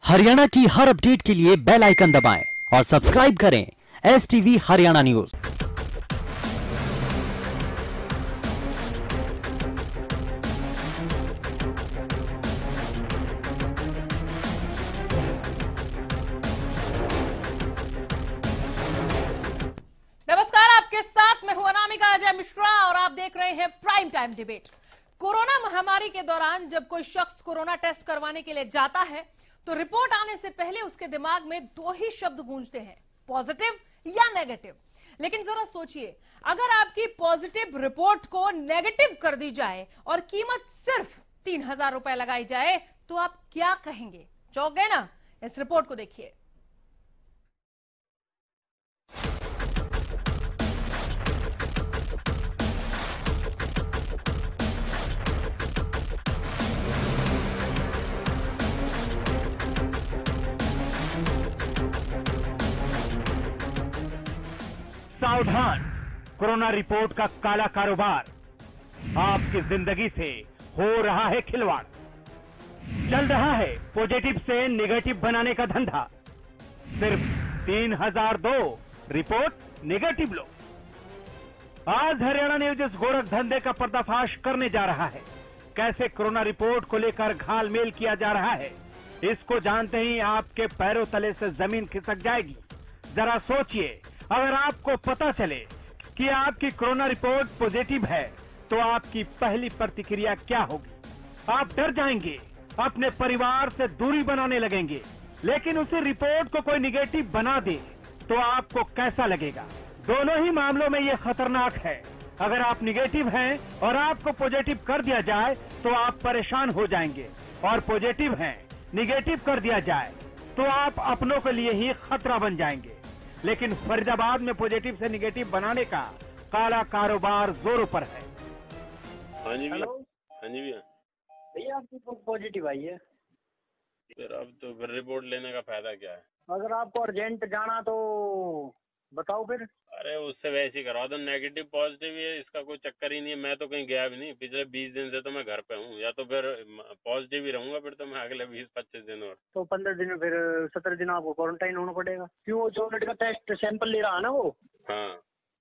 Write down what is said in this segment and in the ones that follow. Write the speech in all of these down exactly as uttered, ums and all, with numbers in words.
हरियाणा की हर अपडेट के लिए बेल आइकन दबाएं और सब्सक्राइब करें एस टीवी हरियाणा न्यूज। नमस्कार, आपके साथ मैं हूं अनामिका अजय मिश्रा और आप देख रहे हैं प्राइम टाइम डिबेट। कोरोना महामारी के दौरान जब कोई शख्स कोरोना टेस्ट करवाने के लिए जाता है तो रिपोर्ट आने से पहले उसके दिमाग में दो ही शब्द गूंजते हैं, पॉजिटिव या नेगेटिव। लेकिन जरा सोचिए, अगर आपकी पॉजिटिव रिपोर्ट को नेगेटिव कर दी जाए और कीमत सिर्फ तीन हजार रुपए लगाई जाए तो आप क्या कहेंगे? चौंक गए ना? इस रिपोर्ट को देखिए। सावधान, कोरोना रिपोर्ट का काला कारोबार, आपकी जिंदगी से हो रहा है खिलवाड़। चल रहा है पॉजिटिव से नेगेटिव बनाने का धंधा। सिर्फ तीन हजार दो, रिपोर्ट नेगेटिव लो। आज हरियाणा न्यूज इस गोरख धंधे का पर्दाफाश करने जा रहा है। कैसे कोरोना रिपोर्ट को लेकर घालमेल किया जा रहा है, इसको जानते ही आपके पैरों तले से जमीन खिसक जाएगी। जरा सोचिए, अगर आपको पता चले कि आपकी कोरोना रिपोर्ट पॉजिटिव है तो आपकी पहली प्रतिक्रिया क्या होगी? आप डर जाएंगे, अपने परिवार से दूरी बनाने लगेंगे। लेकिन उसी रिपोर्ट को कोई निगेटिव बना दे तो आपको कैसा लगेगा? दोनों ही मामलों में ये खतरनाक है। अगर आप निगेटिव हैं और आपको पॉजिटिव कर दिया जाए तो आप परेशान हो जाएंगे, और पॉजिटिव हैं, निगेटिव कर दिया जाए तो आप अपनों के लिए ही खतरा बन जाएंगे। लेकिन फरीदाबाद में पॉजिटिव से निगेटिव बनाने का काला कारोबार जोरों पर है। हाँ जी भैया। हेलो, हाँ जी भैया। भैया आपकी तो पॉजिटिव आई है। फिर अब तो फिर रिपोर्ट लेने का फायदा क्या है? अगर आपको अर्जेंट जाना तो बताओ फिर। अरे उससे वैसे ही करवा दो, नेगेटिव पॉजिटिव है, इसका कोई चक्कर ही नहीं है। मैं तो कहीं गया भी नहीं, पिछले बीस दिन से तो मैं घर पे हूँ। या तो फिर पॉजिटिव ही रहूंगा फिर तो मैं अगले बीस पच्चीस दिन और। तो पंद्रह दिन फिर सत्रह दिन आपको क्वारंटाइन होना पड़ेगा। क्यों? जो यूनिट का टेस्ट सैंपल ले रहा है ना वो, हाँ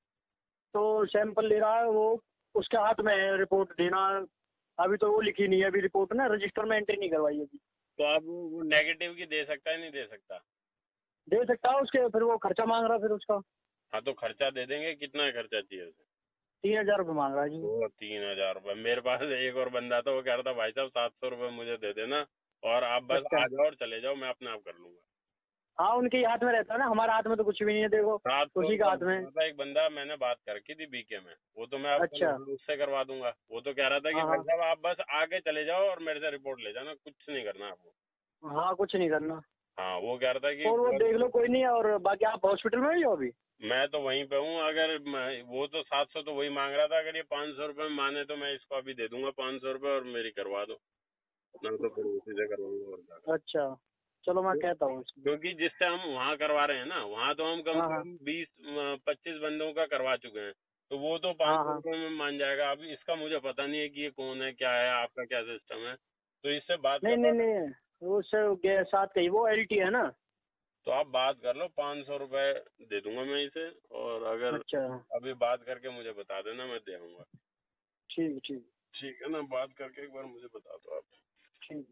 तो सैंपल ले रहा है वो, उसके हाथ में है रिपोर्ट देना। अभी तो वो लिखी नहीं है अभी रिपोर्ट ना, रजिस्टर में एंट्री नहीं करवाई अभी। तो आप वो नेगेटिव की दे सकता है नहीं दे सकता? दे सकता है उसके, फिर वो खर्चा मांग रहा फिर उसका। हाँ तो खर्चा दे देंगे। कितना खर्चा चाहिए उसे? तीन हजार रुपये मांग रहा है जी। वो तीन हजार रुपये। मेरे पास एक और बंदा था, वो कह रहा था भाई साहब सात सौ रुपये मुझे दे देना और आप बस अच्छा। आ जाओ और चले जाओ, मैं अपने आप कर लूंगा। हाँ, उनके हाथ में रहता है ना, हमारे हाथ में तो कुछ भी नहीं है। देखो सात सौ उसी के हाथ में। एक बंदा मैंने बात करके थी बीके में, वो तो मैं अच्छा। उससे करवा दूंगा। वो तो कह रहा था कि हाँ, भाई साहब आप बस आगे चले जाओ और मेरे से रिपोर्ट ले जाना, कुछ नहीं करना आपको। हाँ, कुछ नहीं करना। हाँ वो कह रहा था कि और वो देख लो कोई नहीं है। और बाकी आप हॉस्पिटल में ही हो अभी? मैं तो वहीं पे हूँ। अगर मैं- वो तो सात सौ तो वही मांग रहा था, अगर ये पाँच सौ रुपये माने तो मैं इसको अभी दे दूंगा पाँच सौ रुपये और मेरी करवा दो, ना तो फिर उसी से करवाऊंगा और क्या। अच्छा, चलो मैं कहता हूँ। क्योंकि जिससे हम वहाँ करवा रहे हैं ना, वहाँ तो हम कम हाँ, से हाँ। कम बीस पच्चीस बंदों का करवा चुके हैं, तो वो तो हाँ, पाँच सौ हाँ। रुपये में मान जाएगा। अब इसका मुझे पता नहीं है कि ये कौन है, क्या है, आपका क्या सिस्टम है, तो इससे बात नहीं नहीं करवा- नहीं, वो सर साथ कही वो एल टी है ना। तो आप बात कर लो, पाँच सौ रुपये दे दूंगा मैं इसे। और अगर अच्छा, अभी बात करके मुझे बता देना, मैं दे आऊंगा। ठीक ठीक ठीक है ना? बात करके एक बार मुझे बता दो आप। ठीक।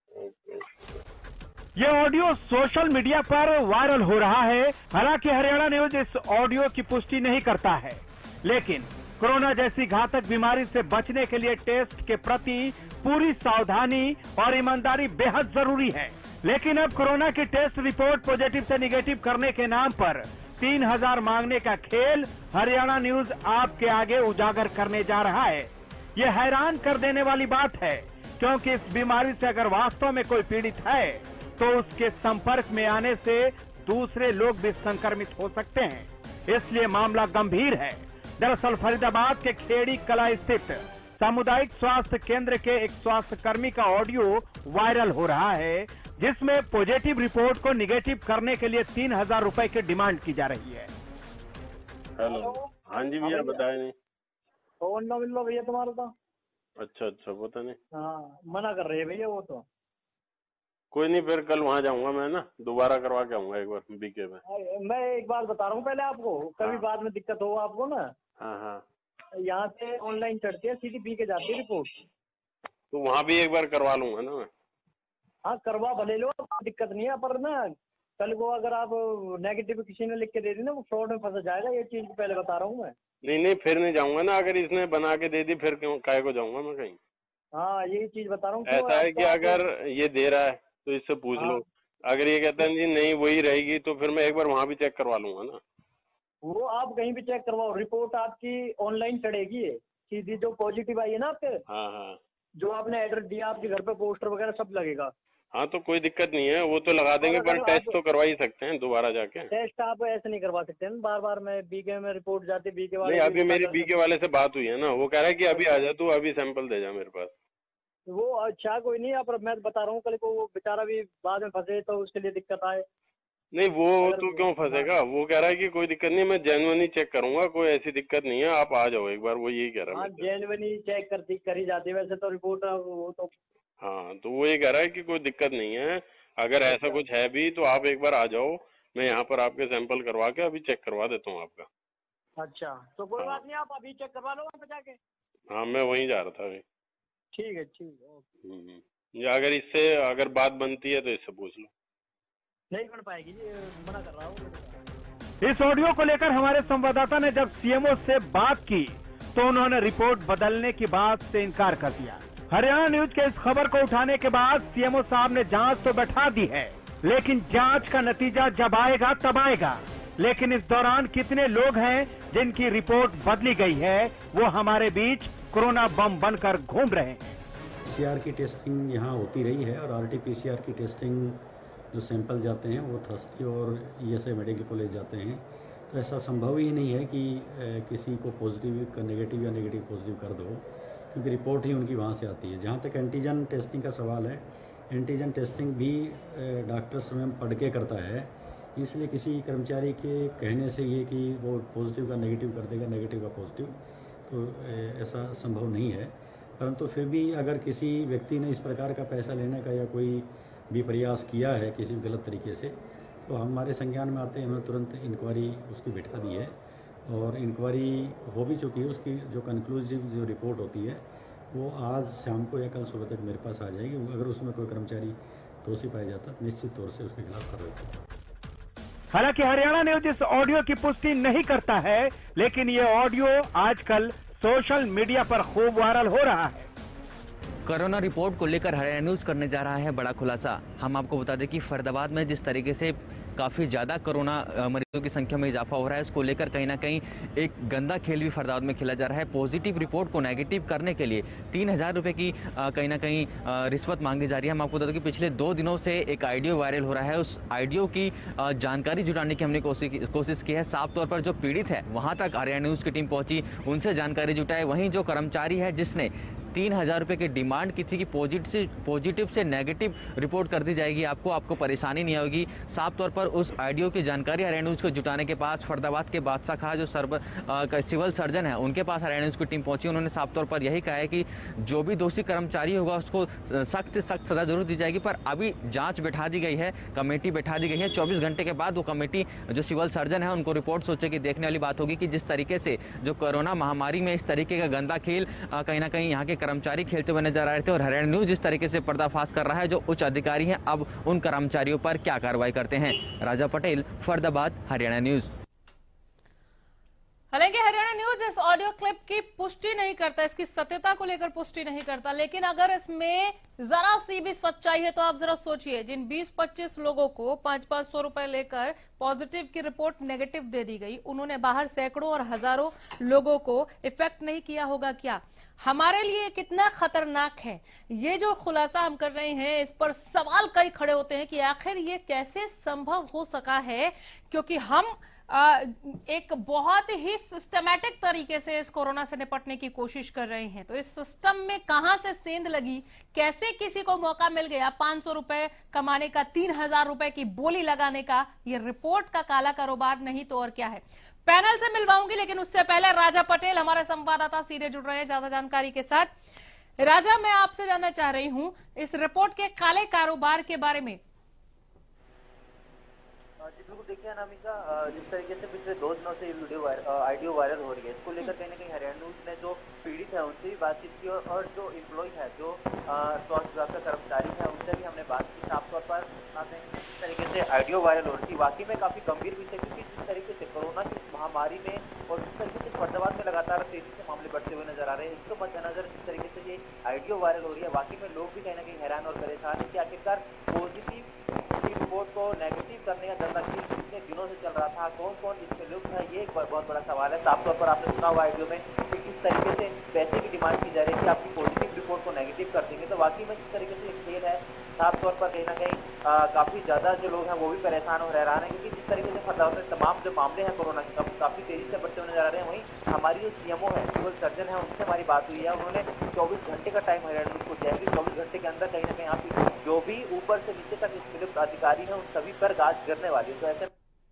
ओके। ये ऑडियो सोशल मीडिया पर वायरल हो रहा है। हालांकि हरियाणा न्यूज इस ऑडियो की पुष्टि नहीं करता है, लेकिन कोरोना जैसी घातक बीमारी से बचने के लिए टेस्ट के प्रति पूरी सावधानी और ईमानदारी बेहद जरूरी है। लेकिन अब कोरोना की टेस्ट रिपोर्ट पॉजिटिव से निगेटिव करने के नाम पर तीन हजार मांगने का खेल हरियाणा न्यूज आपके आगे उजागर करने जा रहा है। ये हैरान कर देने वाली बात है, क्योंकि इस बीमारी से अगर वास्तव में कोई पीड़ित है तो उसके संपर्क में आने से दूसरे लोग भी संक्रमित हो सकते हैं। इसलिए मामला गंभीर है। दरअसल फरीदाबाद के खेड़ी कला स्थित सामुदायिक स्वास्थ्य केंद्र के एक स्वास्थ्य कर्मी का ऑडियो वायरल हो रहा है, जिसमें पॉजिटिव रिपोर्ट को निगेटिव करने के लिए तीन हजार रुपए की डिमांड की जा रही है। हेलो। हाँ जी भैया, बताए नहीं। फोन ना मिल लो भैया तुम्हारा तो। अच्छा अच्छा, पता नहीं। हाँ, मना कर रहे हैं भैया वो तो। कोई नहीं, फिर कल वहाँ जाऊंगा मैं ना, दोबारा करवा के आऊंगा एक बार बीके में। मैं एक बात बता रहा हूँ पहले आपको, कभी हाँ। बाद में दिक्कत हो आपको ना, हाँ हाँ, यहाँ से ऑनलाइन चढ़ती है सीधी बीके जाती है रिपोर्ट। तो वहाँ भी एक बार करवा लूंगा ना मैं। हाँ करवा भले लो, दिक्कत नहीं है, पर ना कल को अगर आप नेगेटिव किसी ने लिख के दे दी ना, वो फ्रॉड में फंस जाएगा, ये चीज पहले बता रहा हूँ मैं। नहीं नहीं, फिर नहीं जाऊंगा ना, अगर इसने बना के दे दी फिर क्यों काहे को जाऊंगा मैं कहीं। हाँ यही चीज बता रहा हूँ। ऐसा है कि अगर ये दे रहा है तो इससे पूछ लो, अगर ये कहता है जी नहीं वही रहेगी तो फिर मैं एक बार वहाँ भी चेक करवा लूंगा ना। वो आप कहीं भी चेक करवाओ, रिपोर्ट आपकी ऑनलाइन चढ़ेगी सीधी, जो पॉजिटिव आई है ना आपके, हाँ हाँ, जो आपने एड्रेस दिया, आपके घर पे पोस्टर वगैरह सब लगेगा। हाँ तो कोई दिक्कत नहीं है, वो तो लगा देंगे, पर टेस्ट तो करवा ही सकते हैं दोबारा जाके। टेस्ट आप ऐसे नहीं करवा सकते ना बार बार, मैं बीके में रिपोर्ट जाती बीके वाले। नहीं, अभी मेरी बीके वाले से बात हुई है ना, वो कह रहा है कि अभी आ जा तू, अभी सैंपल दे जा मेरे पास। वो अच्छा कोई नहीं, पर मैं बता रहा हूँ कल को वो बेचारा भी बाद में फंसे तो उसके लिए दिक्कत आए। नहीं वो तो क्यों फंसेगा, वो कह रहा है कि कोई दिक्कत नहीं, मैं जेन्युइनली चेक करूंगा, कोई ऐसी दिक्कत नहीं है, आप आ जाओ एक बार, वो यही कह रहा है। हाँ जेन्युइनली चेक करती करी जाती है वैसे तो रिपोर्ट, वो तो हाँ तो वो ये कह रहा है कि कोई दिक्कत नहीं है, अगर ऐसा कुछ है भी तो आप एक बार आ जाओ, मैं यहाँ पर आपके सैंपल करवा के अभी चेक करवा देता हूँ आपका। अच्छा तो कोई हाँ। बात नहीं, आप अभी चेक करवा लो वहाँ पे जाके। हाँ मैं वहीं जा रहा था अभी। ठीक है ठीक है, ओके। हम्म, या अगर इससे अगर बात बनती है तो इससे पूछ लो। नहीं बन पाएगी जी, मना कर रहा हूँ। इस ऑडियो को लेकर हमारे संवाददाता ने जब सीएमओ से बात की तो उन्होंने रिपोर्ट बदलने की बात से इनकार कर दिया। हरियाणा न्यूज के इस खबर को उठाने के बाद सीएमओ साहब ने जांच तो बैठा दी है, लेकिन जांच का नतीजा जब आएगा तब आएगा। लेकिन इस दौरान कितने लोग हैं जिनकी रिपोर्ट बदली गई है, वो हमारे बीच कोरोना बम बनकर घूम रहे हैं। पीसीआर की टेस्टिंग यहाँ होती रही है और आरटी-पीसीआर की टेस्टिंग जो सैंपल जाते हैं वो थर्सडे और ईएसआई मेडिकल कॉलेज जाते हैं, तो ऐसा संभव ही नहीं है कि किसी को पॉजिटिव का नेगेटिव या नेगेटिव पॉजिटिव कर दो, क्योंकि रिपोर्ट ही उनकी वहाँ से आती है। जहाँ तक एंटीजन टेस्टिंग का सवाल है, एंटीजन टेस्टिंग भी डॉक्टर स्वयं पढ़ के करता है, इसलिए किसी कर्मचारी के कहने से ये कि वो पॉजिटिव का नेगेटिव कर देगा, नेगेटिव का पॉजिटिव, तो ऐसा संभव नहीं है। परंतु फिर भी अगर किसी व्यक्ति ने इस प्रकार का पैसा लेने का या कोई भी प्रयास किया है किसी गलत तरीके से, तो हमारे संज्ञान में आते हैं, हमने तुरंत इंक्वायरी उसकी बिठा दी है और इंक्वायरी हो भी चुकी है। उसकी जो कंक्लूसिव जो रिपोर्ट होती है वो आज शाम को या कल सुबह तक मेरे पास आ जाएगी। अगर उसमें कोई कर्मचारी दोषी पाया जाता है तो निश्चित तौर से उसके खिलाफ कार्रवाई होगी। हालांकि हरियाणा न्यूज इस ऑडियो की पुष्टि नहीं करता है, लेकिन ये ऑडियो आजकल सोशल मीडिया पर खूब वायरल हो रहा है। कोरोना रिपोर्ट को लेकर हरियाणा न्यूज करने जा रहा है बड़ा खुलासा। हम आपको बता दें कि फरीदाबाद में जिस तरीके से काफी ज्यादा कोरोना मरीजों की संख्या में इजाफा हो रहा है, उसको लेकर कहीं ना कहीं एक गंदा खेल भी फरीदाबाद में खेला जा रहा है। पॉजिटिव रिपोर्ट को नेगेटिव करने के लिए तीन हजार रुपए की कहीं ना कहीं रिश्वत मांगी जा रही है। हम आपको बता दें कि पिछले दो दिनों से एक ऑडियो वायरल हो रहा है, उस ऑडियो की जानकारी जुटाने की हमने कोशिश की है। साफ तौर पर जो पीड़ित है वहां तक हरियाणा न्यूज की टीम पहुंची, उनसे जानकारी जुटाई। वहीं जो कर्मचारी है जिसने तीन हजार रुपए की डिमांड की थी कि पॉजिटिव पॉजिटिव से नेगेटिव रिपोर्ट कर दी जाएगी, आपको आपको परेशानी नहीं होगी। साफ तौर पर उस ऑडियो की जानकारी हरियाणा न्यूज को जुटाने के पास फरीदाबाद के बादशाह खां जो सर्व सिविल सर्जन है उनके पास हरियाणा न्यूज की टीम पहुंची। उन्होंने साफ तौर पर यही कहा है कि जो भी दोषी कर्मचारी होगा उसको सख्त सख्त सजा जरूर दी जाएगी। पर अभी जांच बैठा दी गई है, कमेटी बैठा दी गई है। चौबीस घंटे के बाद वो कमेटी जो सिविल सर्जन है उनको रिपोर्ट सोचेगी। देखने वाली बात होगी कि जिस तरीके से जो कोरोना महामारी में इस तरीके का गंदा खेल कहीं ना कहीं यहाँ के कर्मचारी खेलते हुए नजर आ रहे थे और हरियाणा न्यूज इस तरीके से पर्दाफाश कर रहा है, जो उच्च अधिकारी हैं अब उन कर्मचारियों पर क्या कार्रवाई करते हैं। राजा पटेल, फरीदाबाद, हरियाणा न्यूज। हालांकि हरियाणा न्यूज इस ऑडियो क्लिप की पुष्टि नहीं करता, इसकी सत्यता को लेकर पुष्टि नहीं करता, लेकिन अगर इसमें जरा सी भी सच्चाई है तो आप जरा सोचिए, जिन बीस पच्चीस लोगों को पांच पांच सौ रुपए लेकर पॉजिटिव की रिपोर्ट नेगेटिव दे दी गई, उन्होंने बाहर सैकड़ों और हजारों लोगों को इफेक्ट नहीं किया होगा क्या? हमारे लिए कितना खतरनाक है ये जो खुलासा हम कर रहे हैं, इस पर सवाल कई खड़े होते हैं कि आखिर ये कैसे संभव हो सका है, क्योंकि हम आ, एक बहुत ही सिस्टमैटिक तरीके से इस कोरोना से निपटने की कोशिश कर रहे हैं। तो इस सिस्टम में कहां से सेंध लगी, कैसे किसी को मौका मिल गया पांच सौ रुपए कमाने का, तीन हजार रुपए की बोली लगाने का? ये रिपोर्ट का काला कारोबार नहीं तो और क्या है। पैनल से मिलवाऊंगी, लेकिन उससे पहले राजा पटेल हमारे संवाददाता सीधे जुड़ रहे हैं ज्यादा जानकारी के साथ। राजा, मैं आपसे जानना चाह रही हूं इस रिपोर्ट के काले कारोबार के बारे में। जी बिल्कुल, देखिए अनामिका, जिस तरीके से पिछले दो दिनों से ये वीडियो ऑडियो वायरल हो रही है, इसको लेकर कहीं ना कहीं हरियाणा न्यूज ने जो पीड़ित है उनसे भी बातचीत की और, और जो इम्प्लॉय है, जो स्वास्थ्य विभाग का कर्मचारी है, उनसे भी हमने बात की। साफ तौर पर जिस तरीके से ऑडियो वायरल हो रही थी, वाकई में काफी गंभीर विषय, क्योंकि जिस तरीके से कोरोना की महामारी में और जिस तरीके से फरीदाबाद में लगातार तेजी से मामले बढ़ते हुए नजर आ रहे हैं, इसको मद्देनजर जिस तरीके से ये ऑडियो वायरल हो रही है, वाकई में लोग भी कहीं ना कहीं हैरान और परेशान है कि आखिरकार पॉजिटिव रिपोर्ट को नेगेटिव करने का जनरल कितने दिनों से चल रहा था, कौन कौन इसमें लुप्त है, ये एक बहुत बड़ा सवाल है। साफ तौर पर आपने सुना हुआ वीडियो में कि किस तरीके से पैसे की डिमांड की जा रही है कि आपकी पॉजिटिव रिपोर्ट को नेगेटिव कर देंगे, तो वाकई में जिस तरीके से एक खेल है, साफ तौर पर कहीं ना कहीं काफी ज्यादा जो लोग हैं वो भी परेशान और हैरान है, क्योंकि जिस तरीके से फरीदाबाद में तमाम जो मामले हैं कोरोना के काफी तेजी से बढ़ते हुए नजर आ रहे हैं। वहीं हमारी जो सीएमओ है, सिविल सर्जन है, उनसे हमारी बात हुई है, उन्होंने चौबीस घंटे का टाइम हरियाणा न्यूज को दिया है कि चौबीस घंटे के अंदर कहीं ना कहीं आप जो भी ऊपर से नीचे तक संलिप्त अधिकारी हैं उन सभी पर गाज गिरने वाली है। तो ऐसे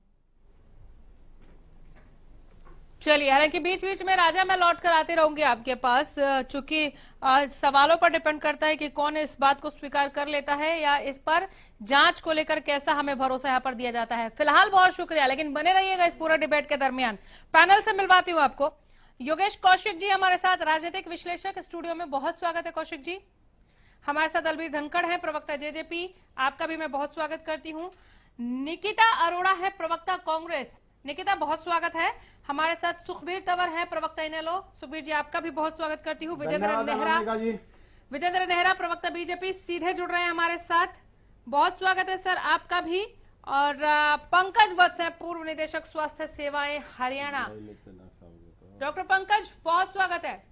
चलिए, हालांकि बीच बीच में राजा मैं लौट कर आते रहूंगी आपके पास, चूंकि सवालों पर डिपेंड करता है कि कौन इस बात को स्वीकार कर लेता है या इस पर जांच को लेकर कैसा हमें भरोसा यहाँ पर दिया जाता है। फिलहाल बहुत शुक्रिया, लेकिन बने रहिएगा इस पूरा डिबेट के दरमियान। पैनल से मिलवाती हूँ आपको। योगेश कौशिक जी हमारे साथ, राजनीतिक विश्लेषक, स्टूडियो में बहुत स्वागत है कौशिक जी। हमारे साथ अलबीर धनखड़ है, प्रवक्ता जेजेपी, आपका भी मैं बहुत स्वागत करती हूँ। निकिता अरोड़ा है, प्रवक्ता कांग्रेस, निकिता बहुत स्वागत है। हमारे साथ सुखबीर तंवर है, प्रवक्ता इनेलो, सुखबीर जी आपका भी बहुत स्वागत करती हूँ। विजेंद्र नेहरा, विजेंद्र नेहरा प्रवक्ता बीजेपी सीधे जुड़ रहे हैं हमारे साथ, बहुत स्वागत है सर आपका भी। और पंकज वत्स है, पूर्व निदेशक स्वास्थ्य सेवाएं हरियाणा। डॉक्टर पंकज बहुत स्वागत है।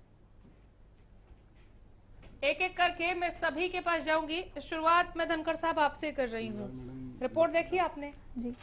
एक एक करके मैं सभी के पास जाऊंगी। शुरुआत में धनखड़ साहब आपसे कर रही हूँ, रिपोर्ट देखी आपने जी?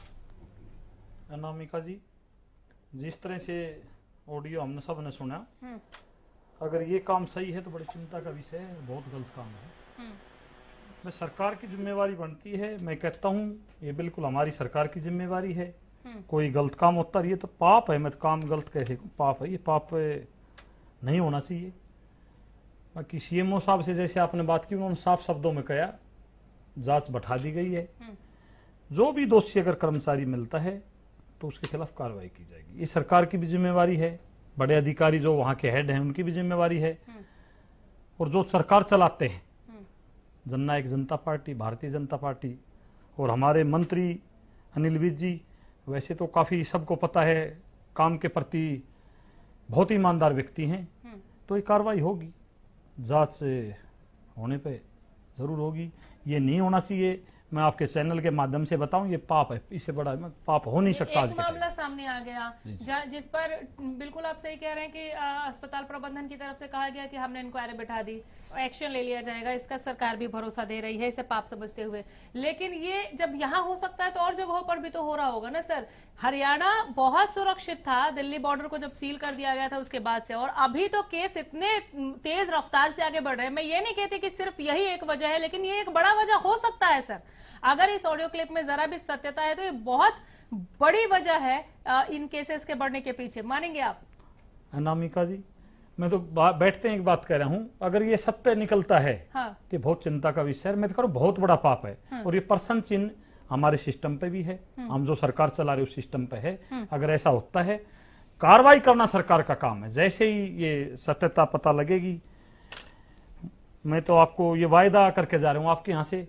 अनामिका जी, जिस तरह से ऑडियो हमने सब ने सुना, अगर ये काम सही है तो बड़ी चिंता का विषय है, बहुत गलत काम है। मैं सरकार की जिम्मेवारी बनती है, मैं कहता हूँ ये बिल्कुल हमारी सरकार की जिम्मेवारी है। कोई गलत काम होता रही है तो पाप है, मैं तो काम गलत कैसे, पाप है, ये पाप नहीं होना चाहिए। बाकी सीएमओ साहब से जैसे आपने बात की, उन्होंने साफ शब्दों में कहा जांच बैठा दी गई है, जो भी दोषी अगर कर्मचारी मिलता है तो उसके खिलाफ कार्रवाई की जाएगी। ये सरकार की भी जिम्मेवारी है, बड़े अधिकारी जो वहां के हेड हैं उनकी भी जिम्मेवारी है, और जो सरकार चलाते हैं जननायक जनता पार्टी, भारतीय जनता पार्टी, और हमारे मंत्री अनिल विज जी वैसे तो काफी सबको पता है काम के प्रति बहुत ईमानदार व्यक्ति हैं, तो ये कार्रवाई होगी, जांच होने पे जरूर होगी। ये नहीं होना चाहिए, मैं आपके चैनल के माध्यम से बताऊं, ये पाप है, इससे बड़ा पाप हो नहीं सकता। एक मामला सामने आ गया जिस पर बिल्कुल आप सही कह रहे हैं कि अस्पताल प्रबंधन की तरफ से कहा गया कि हमने इंक्वायरी बैठा दी, एक्शन ले लिया जाएगा, इसका सरकार भी भरोसा दे रही है इसे पाप समझते हुए। लेकिन ये जब यहाँ हो सकता है तो और जगहों पर भी तो हो रहा होगा ना सर? हरियाणा बहुत सुरक्षित था, दिल्ली बॉर्डर को जब सील कर दिया गया था उसके बाद से, और अभी तो केस इतने तेज रफ्तार से आगे बढ़ रहे हैं। मैं ये नहीं कहती कि सिर्फ यही एक वजह है, लेकिन ये एक बड़ा वजह हो सकता है सर। अगर इस ऑडियो क्लिप में जरा भी सत्यता है तो ये बहुत बड़ी वजह है इन केसेस के बढ़ने के पीछे, मानेंगे आप? अनामिका जी, मैं तो बैठते हैं एक बात कह रहा हूं, अगर ये सत्य निकलता है हाँ। कि बहुत चिंता का विषय है, मैं तो कह रहा हूं बहुत बड़ा पाप है। हाँ। और ये प्रश्न चिन्ह हमारे सिस्टम पे भी है, हम जो सरकार चला रहे उस सिस्टम पे है। अगर ऐसा होता है, कार्रवाई करना सरकार का काम है। जैसे ही ये सत्यता पता लगेगी, मैं तो आपको ये वायदा करके जा रहा हूं आपके यहां से,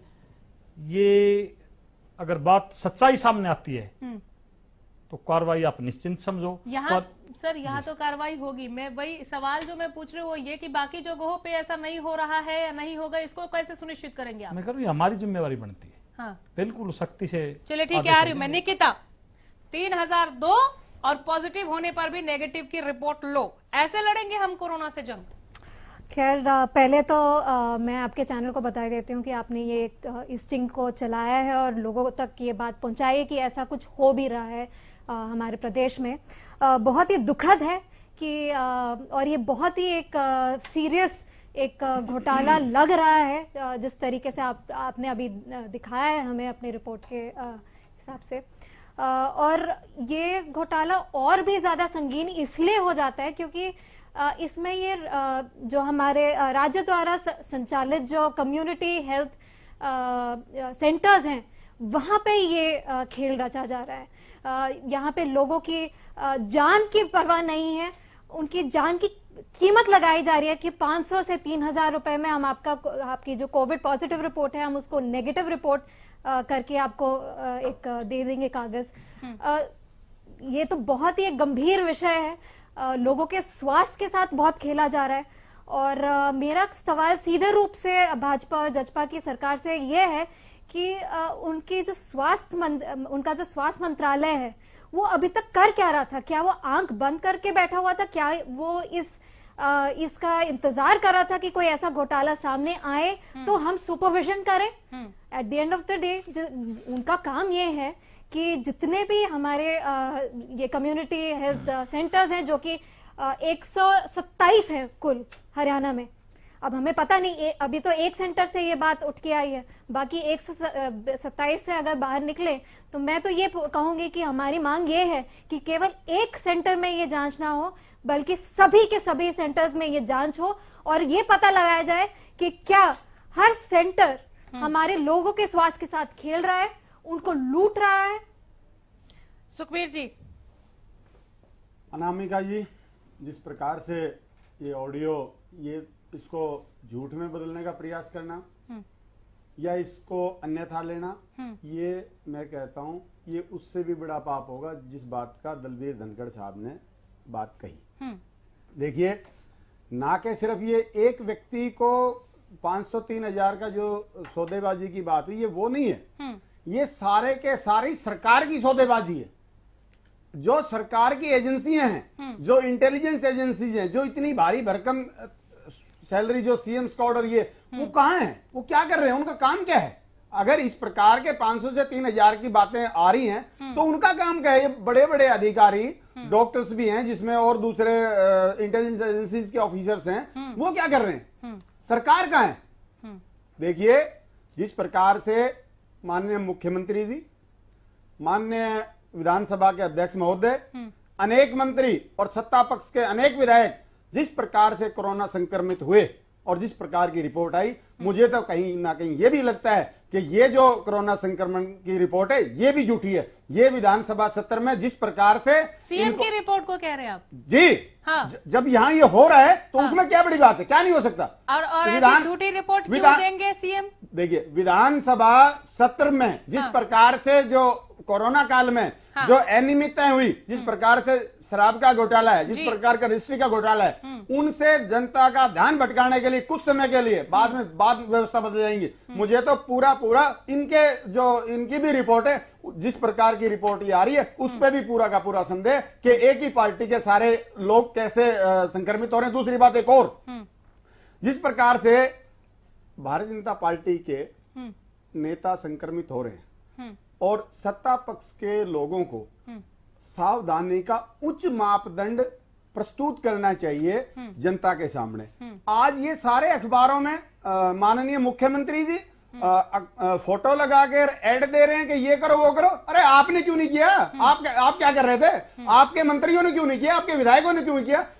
ये अगर बात सच्चाई सामने आती है तो कार्रवाई आप निश्चिंत समझो। यहाँ सर यहाँ तो कार्रवाई होगी। मैं वही सवाल जो मैं पूछ रही हूँ वो ये कि बाकी जगहों पे ऐसा नहीं हो रहा है या नहीं होगा, इसको कैसे सुनिश्चित करेंगे आप? मैं कह रही हूँ हमारी जिम्मेवारी बनती है। हाँ। बिल्कुल सख्ती से। चलिए ठीक है, आ रही हूँ मैं। निकिता, तीन हजार दो और पॉजिटिव होने पर भी नेगेटिव की रिपोर्ट लो, ऐसे लड़ेंगे हम कोरोना से जंग? खैर पहले तो आ, मैं आपके चैनल को बता देती हूँ कि आपने ये इस स्टिंग को चलाया है और लोगों तक ये बात पहुंचाई है कि ऐसा कुछ हो भी रहा है आ, हमारे प्रदेश में। आ, बहुत ही दुखद है कि आ, और ये बहुत ही एक सीरियस एक घोटाला लग रहा है, जिस तरीके से आप आपने अभी दिखाया है हमें अपनी रिपोर्ट के हिसाब से। और ये घोटाला और भी ज्यादा संगीन इसलिए हो जाता है क्योंकि अ, इसमें ये अ, जो हमारे अ, राज्य द्वारा स- संचालित जो कम्युनिटी हेल्थ सेंटर्स हैं वहां पे ये अ, खेल रचा जा रहा है। अ, यहाँ पे लोगों की अ, जान की परवाह नहीं है, उनकी जान की कीमत लगाई जा रही है कि पाँच सौ से तीन हज़ार रुपए में हम आपका आपकी जो कोविड पॉजिटिव रिपोर्ट है हम उसको नेगेटिव रिपोर्ट अ, करके आपको अ, एक अ, दे देंगे कागज। अ, ये तो बहुत ही एक गंभीर विषय है, अ, लोगों के स्वास्थ्य के साथ बहुत खेला जा रहा है। और अ, मेरा सवाल सीधे रूप से भाजपा और जजपा की सरकार से ये है कि अ, उनकी जो स्वास्थ्य मंत- उनका जो स्वास्थ्य मंत्रालय है वो अभी तक कर क्या रहा था? क्या वो आंख बंद करके बैठा हुआ था? क्या वो इस आ, इसका इंतजार कर रहा था कि कोई ऐसा घोटाला सामने आए तो हम सुपरविजन करें? At the end of the day उनका काम ये है कि जितने भी हमारे आ, ये कम्युनिटी हेल्थ सेंटर्स हैं जो कि एक सौ सत्ताईस है कुल हरियाणा में। अब हमें पता नहीं ए, अभी तो एक सेंटर से ये बात उठ के आई है, बाकी एक सौ सत्ताईस से अगर बाहर निकले तो मैं तो ये कहूंगी कि हमारी मांग ये है कि केवल एक सेंटर में ये जांच ना हो बल्कि सभी के सभी सेंटर्स में ये जांच हो और ये पता लगाया जाए कि क्या हर सेंटर हमारे लोगों के स्वास्थ्य के साथ खेल रहा है, उनको लूट रहा है। सुखबीर जी। अनामिका जी, जिस प्रकार से ये ऑडियो ये इसको झूठ में बदलने का प्रयास करना या इसको अन्यथा लेना, ये मैं कहता हूं ये उससे भी बड़ा पाप होगा जिस बात का दलवीर धनखड़ साहब ने बात कही। देखिए, ना के सिर्फ ये एक व्यक्ति को पांच सौ तीन हजार का जो सौदेबाजी की बात हुई, ये वो नहीं है, ये सारे के सारी सरकार की सौदेबाजी है। जो सरकार की एजेंसियां हैं, जो इंटेलिजेंस एजेंसीज हैं, जो इतनी भारी भरकम सैलरी जो सीएम स्क्वाड और ये वो कहां है, वो क्या कर रहे हैं, उनका काम क्या है? अगर इस प्रकार के पांच सौ से तीन हजार की बातें आ रही हैं तो उनका काम क्या है? ये बड़े बड़े अधिकारी, डॉक्टर्स भी हैं जिसमें और दूसरे इंटेलिजेंस एजेंसीज के ऑफिसर्स हैं, वो क्या कर रहे हैं? सरकार का है। देखिए, जिस प्रकार से माननीय मुख्यमंत्री जी, माननीय विधानसभा के अध्यक्ष महोदय, अनेक मंत्री और सत्ता पक्ष के अनेक विधायक जिस प्रकार से कोरोना संक्रमित हुए और जिस प्रकार की रिपोर्ट आई, मुझे तो कहीं ना कहीं ये भी लगता है कि ये जो कोरोना संक्रमण की रिपोर्ट है ये भी झूठी है। ये विधानसभा सत्र में जिस प्रकार से सीएम की रिपोर्ट को कह रहे हैं आप? जी हाँ। ज, जब यहाँ ये हो रहा है तो हाँ। उसमें क्या बड़ी बात है? क्या नहीं हो सकता? और, और ऐसी झूठी रिपोर्ट क्यों देंगे सीएम? देखिए, विधानसभा सत्र में जिस हाँ। प्रकार से जो कोरोना काल में हाँ। जो अनियमितताएं हुई, जिस प्रकार से शराब का घोटाला है, जिस प्रकार का रजिस्ट्री का घोटाला है, उनसे जनता का ध्यान भटकाने के लिए कुछ समय के लिए बाद में बाद व्यवस्था बदल जाएंगी। मुझे तो पूरा पूरा इनके जो इनकी भी रिपोर्ट है, जिस प्रकार की रिपोर्ट ये आ रही है उस पर भी पूरा का पूरा संदेह कि एक ही पार्टी के सारे लोग कैसे संक्रमित हो रहे हैं। दूसरी बात एक और, जिस प्रकार से भारतीय जनता पार्टी के नेता संक्रमित हो रहे हैं और सत्ता पक्ष के लोगों को सावधानी का उच्च मापदंड प्रस्तुत करना चाहिए जनता के सामने। आज ये सारे अखबारों में माननीय मुख्यमंत्री जी आ, आ, फोटो लगा के ऐड दे रहे हैं कि ये करो वो करो। अरे आपने क्यों नहीं किया? आप आप क्या कर रहे थे? आपके मंत्रियों ने क्यों नहीं किया? आपके विधायकों ने क्यों नहीं किया?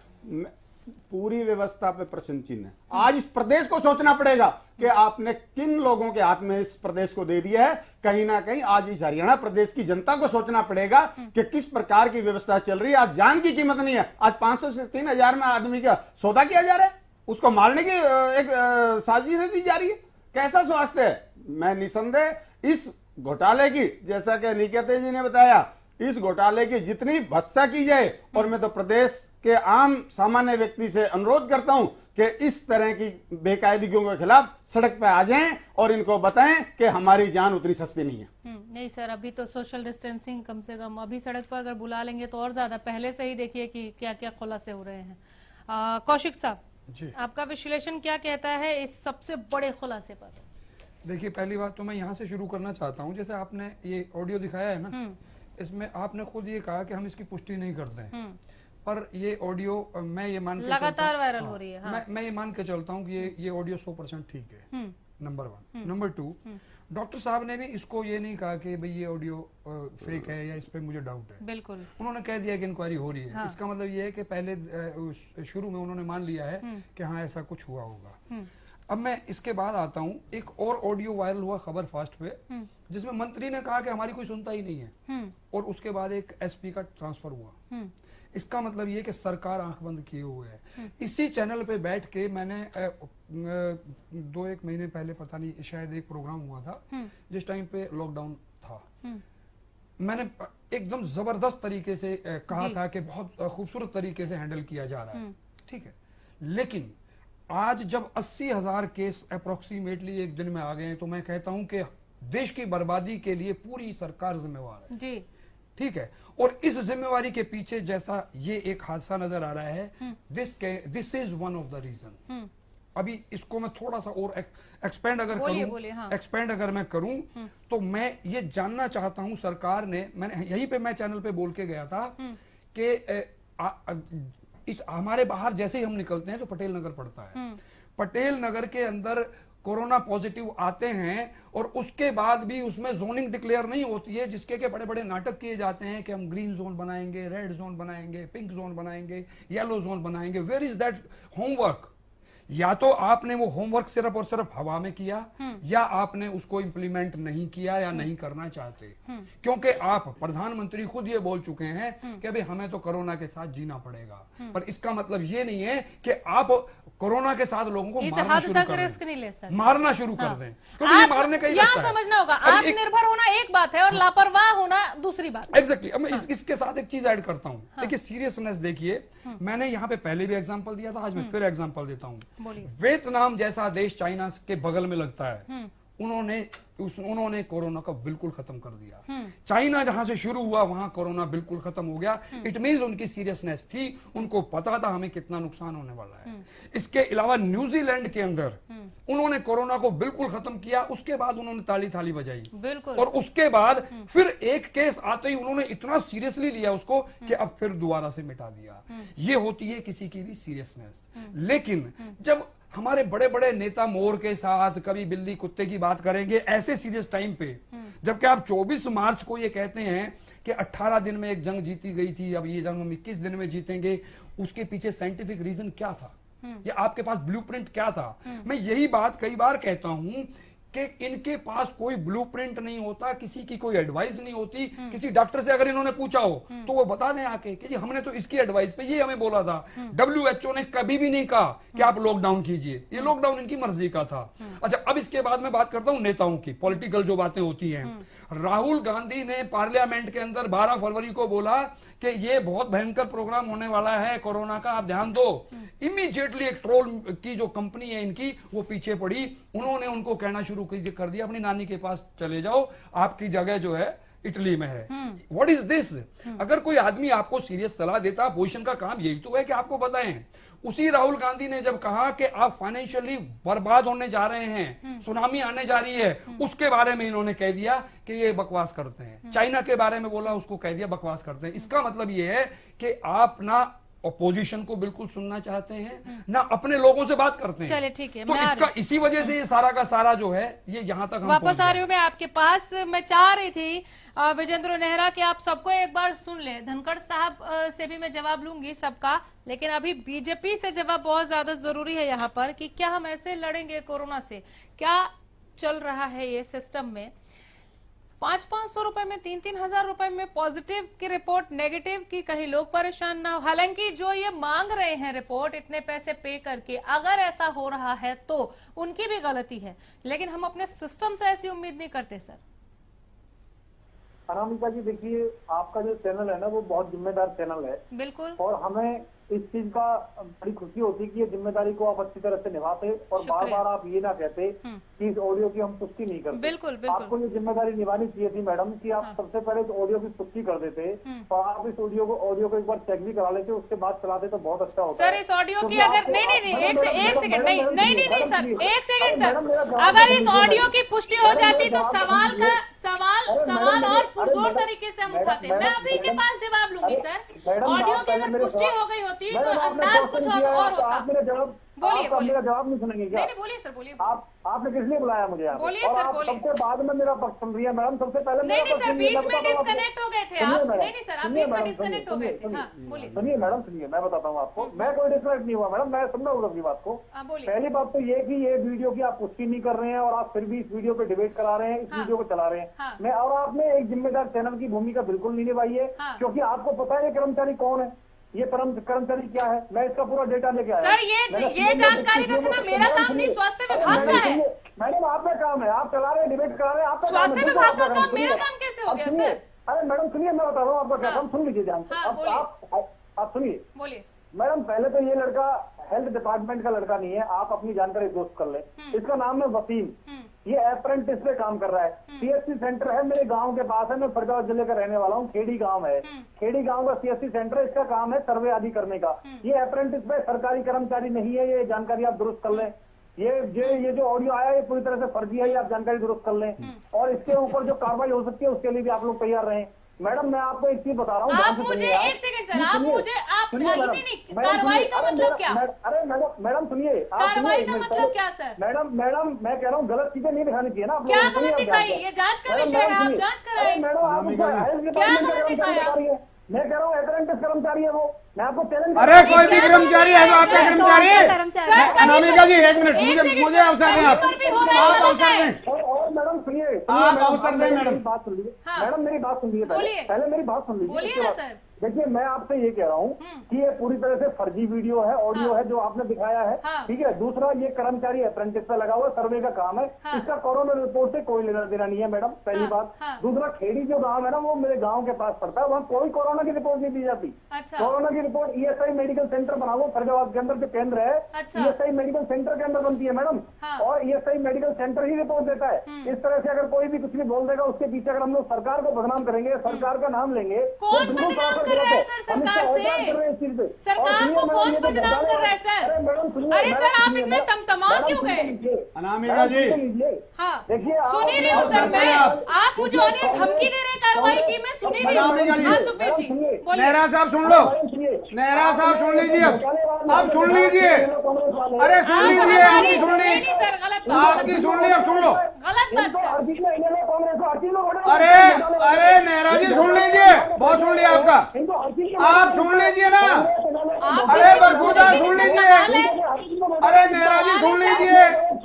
पूरी व्यवस्था पे प्रश्न चिन्ह है। आज इस प्रदेश को सोचना पड़ेगा कि आपने किन लोगों के हाथ में इस प्रदेश को दे दिया है। कहीं ना कहीं आज इस हरियाणा प्रदेश की जनता को सोचना पड़ेगा कि किस प्रकार की व्यवस्था चल रही है। आज जान की कीमत नहीं है। आज पांच सौ से तीन हजार में आदमी का सौदा किया जा रहा है, उसको मारने की एक साजिश दी जा रही है। कैसा स्वास्थ्य है? मैं निसंदेह इस घोटाले की, जैसा कि निकेत जी ने बताया, इस घोटाले की जितनी भत्सा की जाए, और मैं तो प्रदेश के आम सामान्य व्यक्ति से अनुरोध करता हूं कि इस तरह की बेकायदगियों के खिलाफ सड़क पर आ जाएं और इनको बताएं कि हमारी जान उतनी सस्ती नहीं है। नहीं सर, अभी तो सोशल डिस्टेंसिंग कम से कम, अभी सड़क पर अगर बुला लेंगे तो और ज्यादा। पहले से ही देखिए कि क्या क्या खुलासे हो रहे हैं। आ, कौशिक साहब, आपका विश्लेषण क्या कहता है इस सबसे बड़े खुलासे पर? देखिए, पहली बात तो मैं यहाँ से शुरू करना चाहता हूँ, जैसे आपने ये ऑडियो दिखाया है ना, इसमें आपने खुद ये कहा कि हम इसकी पुष्टि नहीं करते हैं, पर ये ऑडियो मैं ये मान के लगातार वायरल हो रही है। हाँ। मैं, मैं ये मान के चलता हूँ कि ये ये ऑडियो सौ परसेंट ठीक है। Number one. Number two, doctor साहब ने भी इसको ये नहीं कहा कि भाई ये ऑडियो फेक है या इस पे मुझे डाउट है। बिल्कुल, उन्होंने कह दिया कि इंक्वायरी हो रही है। हाँ। इसका मतलब ये है कि पहले शुरू में उन्होंने मान लिया है कि हाँ ऐसा कुछ हुआ होगा। अब मैं इसके बाद आता हूँ, एक और ऑडियो वायरल हुआ खबर फास्ट पे, जिसमें मंत्री ने कहा कि हमारी कोई सुनता ही नहीं है, और उसके बाद एक एसपी का ट्रांसफर हुआ। इसका मतलब ये कि सरकार आंख बंद किए हुए है। इसी चैनल पे बैठ के मैंने दो एक महीने पहले, पता नहीं शायद एक प्रोग्राम हुआ था जिस टाइम पे लॉकडाउन था, मैंने एकदम जबरदस्त तरीके से कहा था कि बहुत खूबसूरत तरीके से हैंडल किया जा रहा है, ठीक है। लेकिन आज जब अस्सी हजार केस अप्रोक्सीमेटली एक दिन में आ गए हैं, तो मैं कहता हूं कि देश की बर्बादी के लिए पूरी सरकार जिम्मेवार है जी, ठीक है। और इस जिम्मेवारी के पीछे जैसा ये एक हादसा नजर आ रहा है, this this is one of the reason. अभी इसको मैं थोड़ा सा और एक्सपेंड अगर करूं, एक्सपेंड अगर मैं करूं तो मैं ये जानना चाहता हूं, सरकार ने, मैंने यहीं पे मैं चैनल पे बोल के गया था कि इस हमारे बाहर जैसे ही हम निकलते हैं तो पटेल नगर पड़ता है, पटेल नगर के अंदर कोरोना पॉजिटिव आते हैं और उसके बाद भी उसमें जोनिंग डिक्लेयर नहीं होती है, जिसके के बड़े बड़े नाटक किए जाते हैं कि हम ग्रीन जोन बनाएंगे, रेड जोन बनाएंगे, पिंक जोन बनाएंगे, येलो जोन बनाएंगे। Where is that homework? या तो आपने वो होमवर्क सिर्फ और सिर्फ हवा में किया, या आपने उसको इंप्लीमेंट नहीं किया या नहीं करना चाहते, क्योंकि आप प्रधानमंत्री खुद ये बोल चुके हैं कि अभी हमें तो कोरोना के साथ जीना पड़ेगा। पर इसका मतलब ये नहीं है कि आप कोरोना के साथ लोगों को मारना शुरू कर दें, रिस्क नहीं ले सकते, मारना शुरू कर दें, क्योंकि ये मारने का ही रास्ता है। समझना होगा, आत्मनिर्भर होना एक बात है और लापरवाह होना दूसरी बात। एग्जैक्टली। अब मैं इस, इसके साथ एक चीज ऐड करता हूँ। देखिए सीरियसनेस देखिए, मैंने यहाँ पे पहले भी एग्जांपल दिया था, आज मैं फिर एग्जांपल देता हूँ। वियतनाम जैसा देश चाइना के बगल में लगता है, उन्होंने उस, उन्होंने कोरोना को बिल्कुल खत्म कर दिया। चाइना जहां से शुरू हुआ वहां कोरोना बिल्कुल खत्म हो गया। इट मींस उनकी सीरियसनेस थी, उनको पता था हमें कितना नुकसान होने वाला है। इसके अलावा न्यूजीलैंड के अंदर उन्होंने कोरोना को बिल्कुल खत्म किया, उसके बाद उन्होंने ताली थाली बजाई बिल्कुल, और उसके बाद फिर एक केस आते ही उन्होंने इतना सीरियसली लिया उसको कि अब फिर दोबारा से मिटा दिया। ये होती है किसी की भी सीरियसनेस। लेकिन जब हमारे बड़े बड़े नेता मोर के साथ कभी बिल्ली कुत्ते की बात करेंगे ऐसे सीरियस टाइम पे, जबकि आप चौबीस मार्च को ये कहते हैं कि अठारह दिन में एक जंग जीती गई थी, अब ये जंग हम इक्कीस दिन में जीतेंगे, उसके पीछे साइंटिफिक रीजन क्या था या आपके पास ब्लूप्रिंट क्या था? मैं यही बात कई बार कहता हूं कि इनके पास कोई ब्लूप्रिंट नहीं होता, किसी की कोई एडवाइस नहीं होती। किसी डॉक्टर से अगर इन्होंने पूछा हो तो वो बता दें आके कि जी हमने तो इसकी एडवाइस पे ये हमें बोला था। डब्ल्यू एच ओ ने कभी भी नहीं कहा कि आप लॉकडाउन कीजिए, ये लॉकडाउन इनकी मर्जी का था। अच्छा, अब इसके बाद मैं बात करता हूं नेताओं की, पॉलिटिकल जो बातें होती हैं। राहुल गांधी ने पार्लियामेंट के अंदर बारह फरवरी को बोला कि ये बहुत भयंकर प्रोग्राम होने वाला है कोरोना का, आप ध्यान दो। इमीडिएटली एक ट्रोल की जो कंपनी है इनकी वो पीछे पड़ी, उन्होंने उनको कहना शुरू कर दिया अपनी नानी के पास चले जाओ, आपकी जगह जो है इटली में है। What is this? अगर कोई आदमी आपको सीरियस सलाह देता, अपोजिशन का काम यही तो है कि आपको बताएं। उसी राहुल गांधी ने जब कहा कि आप फाइनेंशियली बर्बाद होने जा रहे हैं, सुनामी आने जा रही है, उसके बारे में इन्होंने कह दिया कि ये बकवास करते हैं। चाइना के बारे में बोला, उसको कह दिया बकवास करते हैं। इसका मतलब ये है कि आप ना अपोजिशन को बिल्कुल सुनना चाहते हैं, ना अपने लोगों से बात करते हैं। चले ठीक है, तो इसका इसी वजह से ये सारा का सारा जो है ये यहां तक वापस आ रही हूं मैं आपके पास। मैं चाह रही थी विजेंद्र नेहरा कि आप सबको एक बार सुन ले, धनखड़ साहब से भी मैं जवाब लूंगी सबका, लेकिन अभी बीजेपी से जवाब बहुत ज्यादा जरूरी है यहाँ पर कि क्या हम ऐसे लड़ेंगे कोरोना से? क्या चल रहा है ये सिस्टम में? पांच पांच सौ रुपए में, तीन तीन हजार रुपए में पॉजिटिव की रिपोर्ट, नेगेटिव की, कहीं लोग परेशान ना हो। हालांकि जो ये मांग रहे हैं रिपोर्ट इतने पैसे पे करके, अगर ऐसा हो रहा है तो उनकी भी गलती है, लेकिन हम अपने सिस्टम से ऐसी उम्मीद नहीं करते सर। अनामिका जी देखिए, आपका जो चैनल है ना वो बहुत जिम्मेदार चैनल है बिल्कुल, और हमें इस चीज का बड़ी खुशी होती है कि ये जिम्मेदारी को आप अच्छी तरह से निभाते और बार बार आप ये ना कहते कि इस ऑडियो की हम पुष्टि नहीं करते। बिल्कुल, बिल्कुल। आपको ये जिम्मेदारी निभानी चाहिए थी मैडम कि आप हाँ। सबसे पहले इस ऑडियो की पुष्टि कर देते और आप इस ऑडियो को ऑडियो को एक बार चेक भी करा लेते, उसके बाद चलाते तो बहुत अच्छा होता। सर इस ऑडियो की अगर नहीं नहीं नहीं एक से एक सेकंड नहीं नहीं नहीं नहीं सर एक सेकंड सर, अगर इस ऑडियो की पुष्टि हो जाती तो सवाल का सवाल सवाल और पुरजोर तरीके से हम उठाते। मैं अभी के पास जवाब लूंगी सर। ऑडियो की अगर पुष्टि हो गई होती तो अंदाज कुछ और होता। बोलिए आप मेरा जवाब नहीं सुनेंगे क्या? नहीं बोलिए सर, बोलिए। आप आपने किस लिए बुलाया मुझे यहाँ? बोलिए सर, बोलिए। सबसे बाद में मेरा पक्ष सुन रही है मैडम, सबसे पहले नहीं नहीं सर, बीच में डिस्कनेक्ट हो गए थे आप। नहीं नहीं सर, आप बीच में डिस्कनेक्ट हो गए थे। बोलिए। सुनिए मैडम, सुनिए, मैं बताता हूँ आपको, मैं कोई डिस्कनेक्ट नहीं हुआ मैडम, मैं सुन रहा हूँ आपकी बात को। पहली बात तो ये कि ये वीडियो की आप पुष्टि नहीं कर रहे हैं और आप फिर भी इस वीडियो पे डिबेट करा रहे हैं, इस वीडियो को चला रहे हैं। मैं और आपने एक जिम्मेदार चैनल की भूमिका बिल्कुल नहीं निभाई है, क्योंकि आपको पता है ये कर्मचारी कौन है, ये कर्मचारी क्या है। मैं इसका पूरा डेटा लेके आया। सर ये ये जानकारी रखना मेरा काम नहीं, स्वास्थ्य विभाग का है। मैडम आपका काम है, आप चला रहे हैं, डिबेट करा रहे हैं, आपका स्वास्थ्य विभाग का काम, मेरा काम कैसे हो गया सर? अरे मैडम सुनिए, मैं बता रहा हूँ आपका क्या काम, सुन लीजिए ध्यान से। आप सुनिए, बोलिए। मैडम पहले तो ये लड़का हेल्थ डिपार्टमेंट का लड़का नहीं है, आप अपनी जानकारी दोस्त कर ले। इसका नाम है वसीम, ये अप्रेंटिस पे काम कर रहा है। सीएससी सेंटर है मेरे गांव के पास है, मैं फरीदाबाद जिले का रहने वाला हूँ, खेड़ी गांव है, खेड़ी गांव का सीएससी सेंटर है, इसका काम है सर्वे आदि करने का। ये अप्रेंटिस पे सरकारी कर्मचारी नहीं है, ये जानकारी आप दुरुस्त कर लें। ये ये ये जो ऑडियो आया है पूरी तरह से फर्जी है, ये आप जानकारी दुरुस्त कर लें और इसके ऊपर जो कार्रवाई हो सकती है उसके लिए भी आप लोग तैयार रहें। मैडम मैं आपको एक चीज बता रहा हूँ, आप मुझे एक सेकंड सर, आप मुझे आप कार्रवाई का मतलब क्या? अरे मैडम मैडम सुनिए, कार्रवाई का मतलब क्या सर? मैडम मैडम मैं कह रहा हूँ गलत चीजें नहीं दिखानी चाहिए ना। क्या गलत दिखाई? ये जांच का विषय है, आप जांच कराइए। मैडम आप क्या गलत दिखाया? मैं कह रहा हूँ अप्रेंटिस कर्मचारी है वो, मैं आपको चैलेंज। अरे कोई भी कर्मचारी है तो आपके कर्मचारी। अनामिका जी एक मिनट, मुझे मुझे अवसर दें, आप आप अवसर दें। और मैडम सुनिए, आप अवसर दें मैडम, बात सुन लीजिए मैडम, मेरी बात सुन लीजिए पहले पहले मेरी बात सुन लीजिए। देखिए मैं आपसे ये कह रहा हूँ कि ये पूरी तरह से फर्जी वीडियो है, ऑडियो है जो आपने दिखाया है, ठीक है। दूसरा, ये कर्मचारी अप्रेंटिस पे लगा हुआ सर्वे का काम है, इसका कोरोना रिपोर्ट से कोई लेना देना नहीं है मैडम, पहली बात। दूसरा, खेड़ी जो गांव है ना वो मेरे गांव के पास पड़ता है, वहाँ कोई कोरोना की रिपोर्ट नहीं दी जाती। कोरोना की रिपोर्ट ईएसआई मेडिकल सेंटर बना हुआ फरीदाबाद के अंदर जो केंद्र है, ईएसआई मेडिकल सेंटर के अंदर बनती है मैडम, और ईएसआई मेडिकल सेंटर ही रिपोर्ट देता है। इस तरह से अगर कोई भी कुछ भी बोल देगा उसके पीछे अगर हम लोग सरकार को बदनाम करेंगे, सरकार का नाम लेंगे, सरकार से सरकार को कौन बदनाम कर रहा है सर? अरे सर आप इतने तमतमा क्यों गए? अनामिका जी हाँ देखिए, सुन ही रही हूँ सर मैं, आप मुझे ऑनलाइन धमकी दे रहे हैं कार्रवाई की, मैं सुन ही रही हूँ। हाँ सुखबीर जी बोलिए। नेहरा साहब सुन लो, नेहरा साहब सुन लीजिए, अब सुन लीजिए, अरे सुन लीजिए, आपकी सुन ली, आपकी सुन ली, अब सुन लो। गलत बात। अरे अरे नेहरा जी सुन लीजिए, बहुत सुन लिया आपका, आप सुन लीजिए ना, अरे बरखुरदार सुन लीजिए, अरे नेहरा जी सुन लीजिए,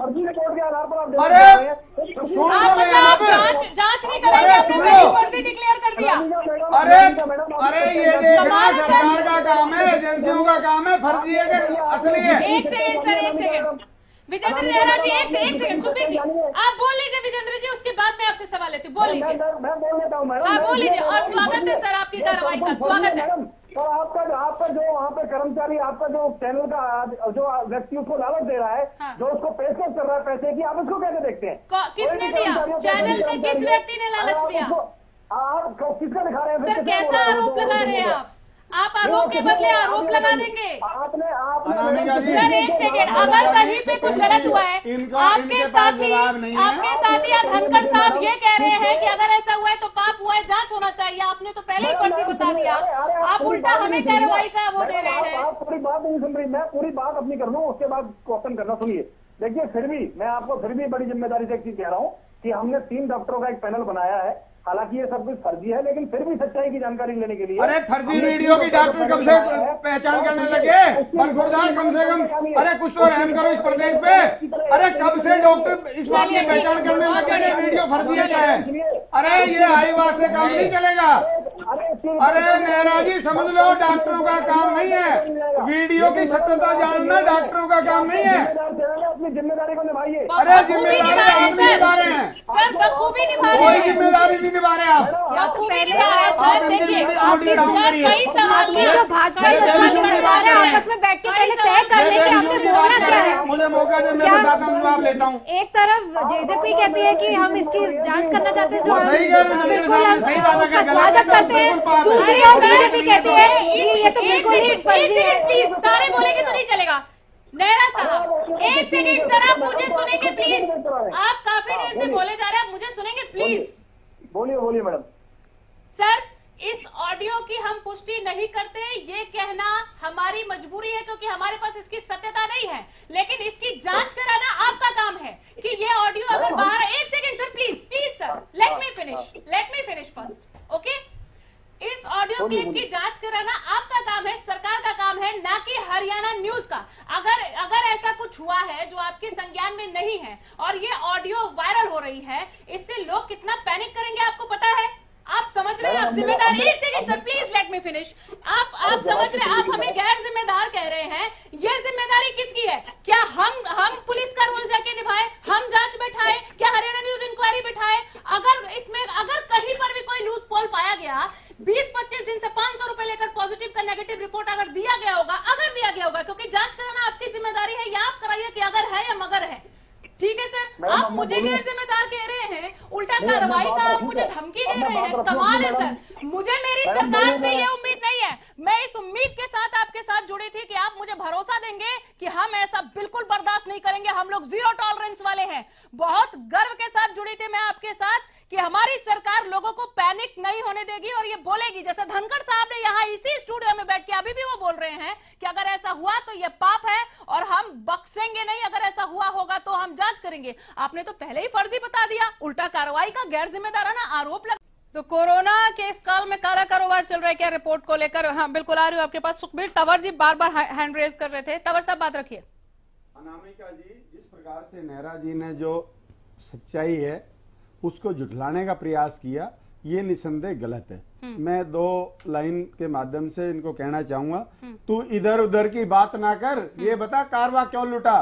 अरे सुन लो आप, जांच नहीं करेंगे, आपने फर्जी डिक्लेयर कर दिया। अरे अरे ये देखना सरकार का काम है, एजेंसियों का काम है, फर्जी है कि असली है? एक सेकंड सर, एक सेकंड विजेंद्र नेहरा जी, एक एक सेकंड सुखबीर जी आप बोल लीजिए विजेंद्र जी, उसके बाद मैं आपसे सवाल लेती हूँ, बोल लीजिए। मैं बोल लेता हूँ मैडम, हाँ बोल लीजिए। और स्वागत है सर आपकी कार्रवाई का, स्वागत है। तो आपका आपका जो वहाँ पे कर्मचारी, आपका जो चैनल का जो व्यक्ति उसको लालच दे रहा है, जो उसको पेशकश कर रहा है पैसे की, आप उसको कैसे देखते हैं? किसने दिया? चैनल के किस व्यक्ति ने लालच दिया? आप किसका दिखा रहे हैं सर? कैसा आरोप लगा रहे हैं आप? आप आरोप के बदले आरोप लगा देंगे। आपने आपने सर एक सेकेंड, अगर कहीं पे कुछ गलत हुआ है, आपके साथी आपके साथी धनखड़ साहब ये कह रहे हैं कि अगर ऐसा हुआ है तो पाप हुआ है, जांच होना चाहिए, आपने तो पहले ही फर्जी बता दिया, आप उल्टा हमें कार्रवाई का वो दे रहे हैं। आप पूरी बात नहीं सुन रही, मैं पूरी बात अपनी कर लूँ उसके बाद क्वेश्चन करना। सुनिए, देखिए फिर भी मैं आपको फिर भी बड़ी जिम्मेदारी से एक चीज कह रहा हूँ कि हमने तीन डॉक्टरों का एक पैनल बनाया है, हालांकि ये सब कुछ फर्जी है लेकिन फिर भी सच्चाई की जानकारी लेने के लिए। अरे फर्जी वीडियो की डॉक्टर कब से पहचान करने लगे? बरखुरदार कम से कम, अरे कुछ तो रहम करो इस प्रदेश पे। अरे कब से डॉक्टर इस बात की पहचान करने लगे कि वीडियो फर्जी है क्या है? अरे ये आई बात से काम नहीं चलेगा। अरे नेहरा जी समझ लो, डॉक्टरों का काम नहीं है, वीडियो की सत्यता जानना डॉक्टरों का काम नहीं है। अपनी जिम्मेदारी को निभाइए। अरे जिम्मेदारी आप नहीं निभा रहे हैं सर, बखूबी निभा रहे हैं। कोई जिम्मेदारी नहीं निभा रहे आप। बखूबी निभा रहे हैं सर। देखिए कई सवाल जो भाजपा आपस में बैठ के पहले तय कर ले कि हमने बोलना क्या है। मुझे मौका दे, मैं बताता हूँ, जवाब लेता हूँ। एक तरफ जेजेपी कहती है कि हम इसकी जांच करना चाहते हैं, जो सही कह रहे हैं, बिल्कुल हम उसका स्वागत करते हैं। दूसरी ओर बीजेपी कहती है कि ये तो बिल्कुल ही फर्जी है। प्लीज सारे बोलेंगे तो नहीं चलेगा। नेहरा साहब एक सेकेंड सर, आप मुझे सुनेंगे प्लीज? आप काफी देर से बोले जा रहे हैं, आप मुझे सुनेंगे प्लीज? बोलिए बोलिए मैडम। सर इस ऑडियो की हम पुष्टि नहीं करते, ये कहना हमारी मजबूरी है क्योंकि हमारे पास इसकी सत्यता नहीं है, लेकिन इसकी जांच कराना आपका काम है कि ये ऑडियो अगर बाहर। एक second sir, please please sir, let me finish let me finish first, okay. इस ऑडियो क्लिप की जांच कराना आपका काम है, सरकार का काम है, ना कि हरियाणा न्यूज का। अगर अगर ऐसा कुछ हुआ है जो आपके संज्ञान में नहीं है और ये ऑडियो वायरल हो रही है, इससे लोग कितना पैनिक करेंगे आपको पता है? आप समझ रहे हैं? आप जिम्मेदार, एक second sir please let me finish. आप आप समझ रहे हैं? आप हमें गैर जिम्मेदार कह रहे हैं, ये जिम्मेदारी किसकी है? क्या हम हम पुलिस का रोल जाके निभाए, हम जांच बैठाए, क्या हरियाणा न्यूज इंक्वायरी बैठाए? अगर इसमें अगर कहीं पर भी कोई लूज पोल पाया गया, बीस पच्चीस दिन से पांच सौ रुपए लेकर पॉजिटिव का नेगेटिव रिपोर्ट अगर दिया गया होगा, अगर दिया गया होगा, क्योंकि जांच कराना आपकी जिम्मेदारी है, या आप कराइए कि अगर है या मगर है, ठीक है सर। आप मुझे गैर जिम्मेदार कह रहे हैं, उल्टा कार्रवाई का आप मुझे धमकी दे रहे हैं, कमाल है सर। मुझे मेरी सरकार से ये उम्मीद नहीं है। मैं इस उम्मीद के साथ आपके साथ जुड़ी थी कि आप मुझे भरोसा देंगे कि हम ऐसा बिल्कुल बर्दाश्त नहीं करेंगे, हम लोग जीरो टॉलरेंस वाले हैं। बहुत गर्व के साथ जुड़ी थी मैं आपके साथ कि हमारी सरकार लोगों को पैनिक नहीं होने देगी और ये बोलेगी, जैसे धनखड़ साहब ने यहाँ इसी स्टूडियो में बैठ के अभी भी वो बोल रहे हैं कि अगर ऐसा हुआ तो ये पाप है और हम बख्शेंगे नहीं, अगर ऐसा हुआ होगा तो हम जांच करेंगे। आपने तो पहले ही फर्जी बता दिया, उल्टा कार्रवाई का गैर जिम्मेदाराना आरोप लगा। तो कोरोना के इस काल में काला कारोबार चल रहा है क्या रिपोर्ट को लेकर? हाँ बिल्कुल, आ रही हूँ आपके पास। सुखबीर तंवर जी बार बार हैंड रेज कर रहे थे, तंवर साहब बात रखिए। अनामिका जी, जिस प्रकार से नेहरा जी ने जो सच्चाई है उसको झुठलाने का प्रयास किया, ये निसंदेह गलत है। मैं दो लाइन के माध्यम से इनको कहना चाहूंगा, तू इधर उधर की बात ना कर, ये बता कारवा क्यों लुटा।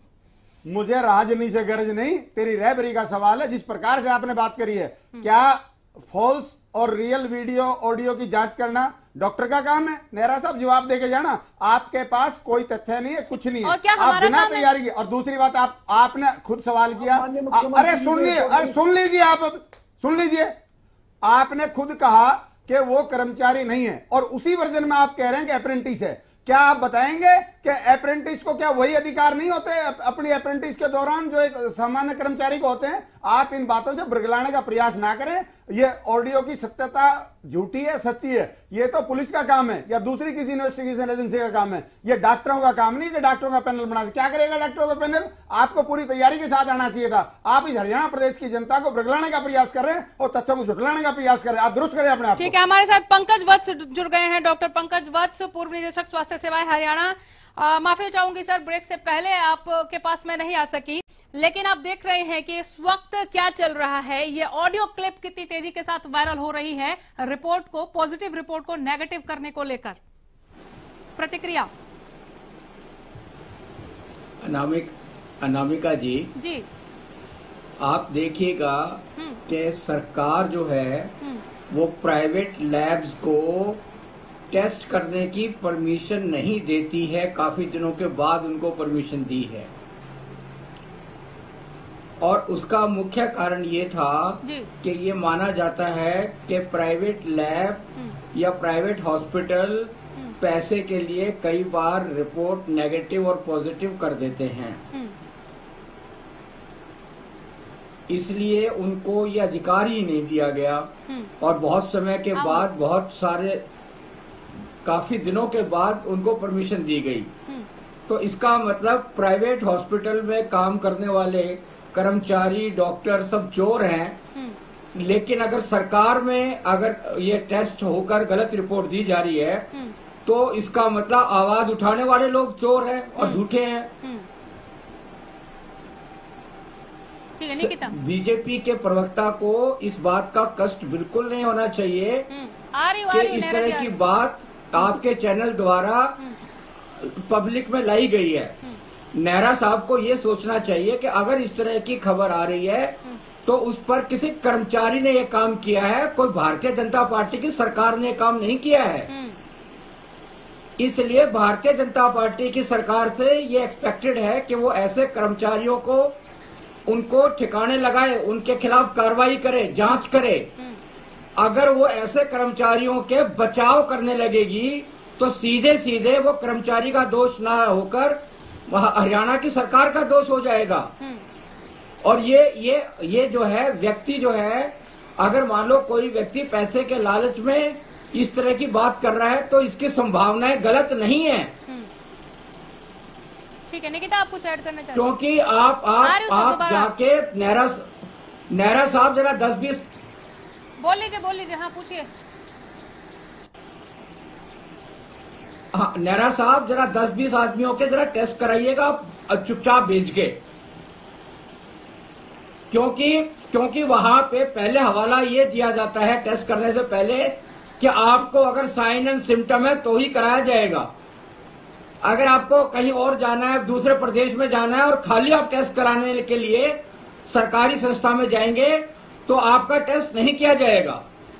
मुझे राजनीति से गर्ज नहीं, तेरी रहबरी का सवाल है। जिस प्रकार से आपने बात करी है, क्या फॉल्स और रियल वीडियो ऑडियो की जांच करना डॉक्टर का काम है? नेहरा साहब जवाब देके जाना, आपके पास कोई तथ्य नहीं है, कुछ नहीं है, आप बिना तैयारी की। और दूसरी बात, आप आपने खुद सवाल किया, अरे सुन लीजिए, अरे सुन लीजिए, आप सुन लीजिए, आपने खुद कहा कि वो कर्मचारी नहीं है और उसी वर्जन में आप कह रहे हैं कि अप्रेंटिस है। क्या आप बताएंगे कि अप्रेंटिस को क्या वही अधिकार नहीं होते अपनी अप्रेंटिस के दौरान जो एक सामान्य कर्मचारी को होते हैं? आप इन बातों से बरगलाने का प्रयास ना करें। ये ऑडियो की सत्यता झूठी है, सच्ची है, ये तो पुलिस का काम है या दूसरी किसी इन्वेस्टिगेशन एजेंसी का काम है। ये डॉक्टरों का काम नहीं कि डॉक्टरों का पैनल बना। क्या करेगा डॉक्टरों का पैनल? आपको पूरी तैयारी के साथ आना चाहिए था। आप इस हरियाणा प्रदेश की जनता को बरगलाने का प्रयास कर रहे हैं और तथ्यों को झुठलाने का प्रयास कर रहे हैं। आप दुरुस्त करें अपने आप। ठीक है, हमारे साथ पंकज वत्स जुड़ गए हैं, डॉक्टर पंकज वत्स, पूर्व निदेशक स्वास्थ्य सेवाएं हरियाणा। माफी चाहूंगी सर, ब्रेक से पहले आपके पास मैं नहीं आ सकी, लेकिन आप देख रहे हैं कि इस वक्त क्या चल रहा है। ये ऑडियो क्लिप कितनी तेजी के साथ वायरल हो रही है रिपोर्ट को, पॉजिटिव रिपोर्ट को नेगेटिव करने को लेकर। प्रतिक्रिया अनामिक अनामिका जी जी आप देखिएगा कि सरकार जो है वो प्राइवेट लैब्स को टेस्ट करने की परमिशन नहीं देती है। काफी दिनों के बाद उनको परमिशन दी है और उसका मुख्य कारण ये था कि ये माना जाता है कि प्राइवेट लैब या प्राइवेट हॉस्पिटल पैसे के लिए कई बार रिपोर्ट नेगेटिव और पॉजिटिव कर देते हैं, इसलिए उनको ये अधिकार ही नहीं दिया गया। और बहुत समय के बाद, बहुत सारे काफी दिनों के बाद उनको परमिशन दी गई। तो इसका मतलब प्राइवेट हॉस्पिटल में काम करने वाले कर्मचारी, डॉक्टर सब चोर हैं। लेकिन अगर सरकार में अगर ये टेस्ट होकर गलत रिपोर्ट दी जा रही है तो इसका मतलब आवाज उठाने वाले लोग चोर हैं और झूठे हैं। बीजेपी के प्रवक्ता को इस बात का कष्ट बिल्कुल नहीं होना चाहिए कि इस तरह की बात आपके चैनल द्वारा पब्लिक में लाई गई है। नेहरा साहब को ये सोचना चाहिए कि अगर इस तरह की खबर आ रही है तो उस पर किसी कर्मचारी ने ये काम किया है, कोई भारतीय जनता पार्टी की सरकार ने काम नहीं किया है। इसलिए भारतीय जनता पार्टी की सरकार से ये एक्सपेक्टेड है कि वो ऐसे कर्मचारियों को उनको ठिकाने लगाए, उनके खिलाफ कार्रवाई करे, जांच करे। अगर वो ऐसे कर्मचारियों के बचाव करने लगेगी तो सीधे सीधे वो कर्मचारी का दोष ना होकर हरियाणा की सरकार का दोष हो जाएगा। और ये ये ये जो है व्यक्ति जो है, अगर मान लो कोई व्यक्ति पैसे के लालच में इस तरह की बात कर रहा है तो इसकी संभावनाएं गलत नहीं है। ठीक है निकिता, आप कुछ ऐड करना चाहते हैं? क्योंकि आप आप आप जाके नेहरा नेहरा साहब जरा दस बीस बोल लीजिए बोल लीजिए हाँ पूछिए। हाँ नेहरा साहब जरा दस बीस आदमियों के जरा टेस्ट कराइएगा आप चुपचाप भेज के, क्योंकि क्योंकि वहां पे पहले हवाला ये दिया जाता है टेस्ट करने से पहले कि आपको अगर साइन एंड सिम्टम है तो ही कराया जाएगा। अगर आपको कहीं और जाना है, दूसरे प्रदेश में जाना है और खाली आप टेस्ट कराने के लिए सरकारी संस्था में जाएंगे तो आपका टेस्ट नहीं किया जाएगा।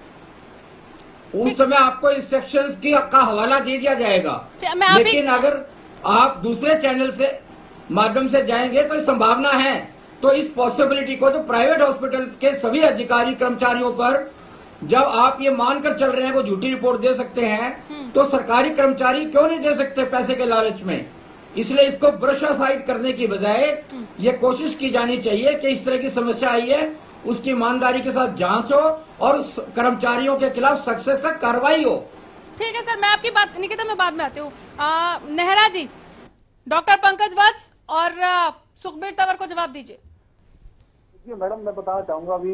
उस समय आपको इंस्ट्रक्शंस की का हवाला दे दिया जाएगा। लेकिन अगर आप दूसरे चैनल से माध्यम से जाएंगे तो संभावना है, तो इस पॉसिबिलिटी को तो प्राइवेट हॉस्पिटल के सभी अधिकारी कर्मचारियों पर जब आप ये मानकर चल रहे हैं वो झूठी रिपोर्ट दे सकते हैं, तो सरकारी कर्मचारी क्यों नहीं दे सकते पैसे के लालच में। इसलिए इसको ब्रश असाइड करने की बजाय ये कोशिश की जानी चाहिए कि इस तरह की समस्या आई है उसकी ईमानदारी के साथ जांच हो और उस कर्मचारियों के खिलाफ सख्त से सख्त कार्रवाई हो। ठीक है सर, मैं आपकी बात निकिता मैं बाद में आती हूँ। नेहरा जी, डॉक्टर पंकज वत्स और सुखबीर तंवर को जवाब दीजिए। देखिए मैडम, मैं बताना चाहूंगा अभी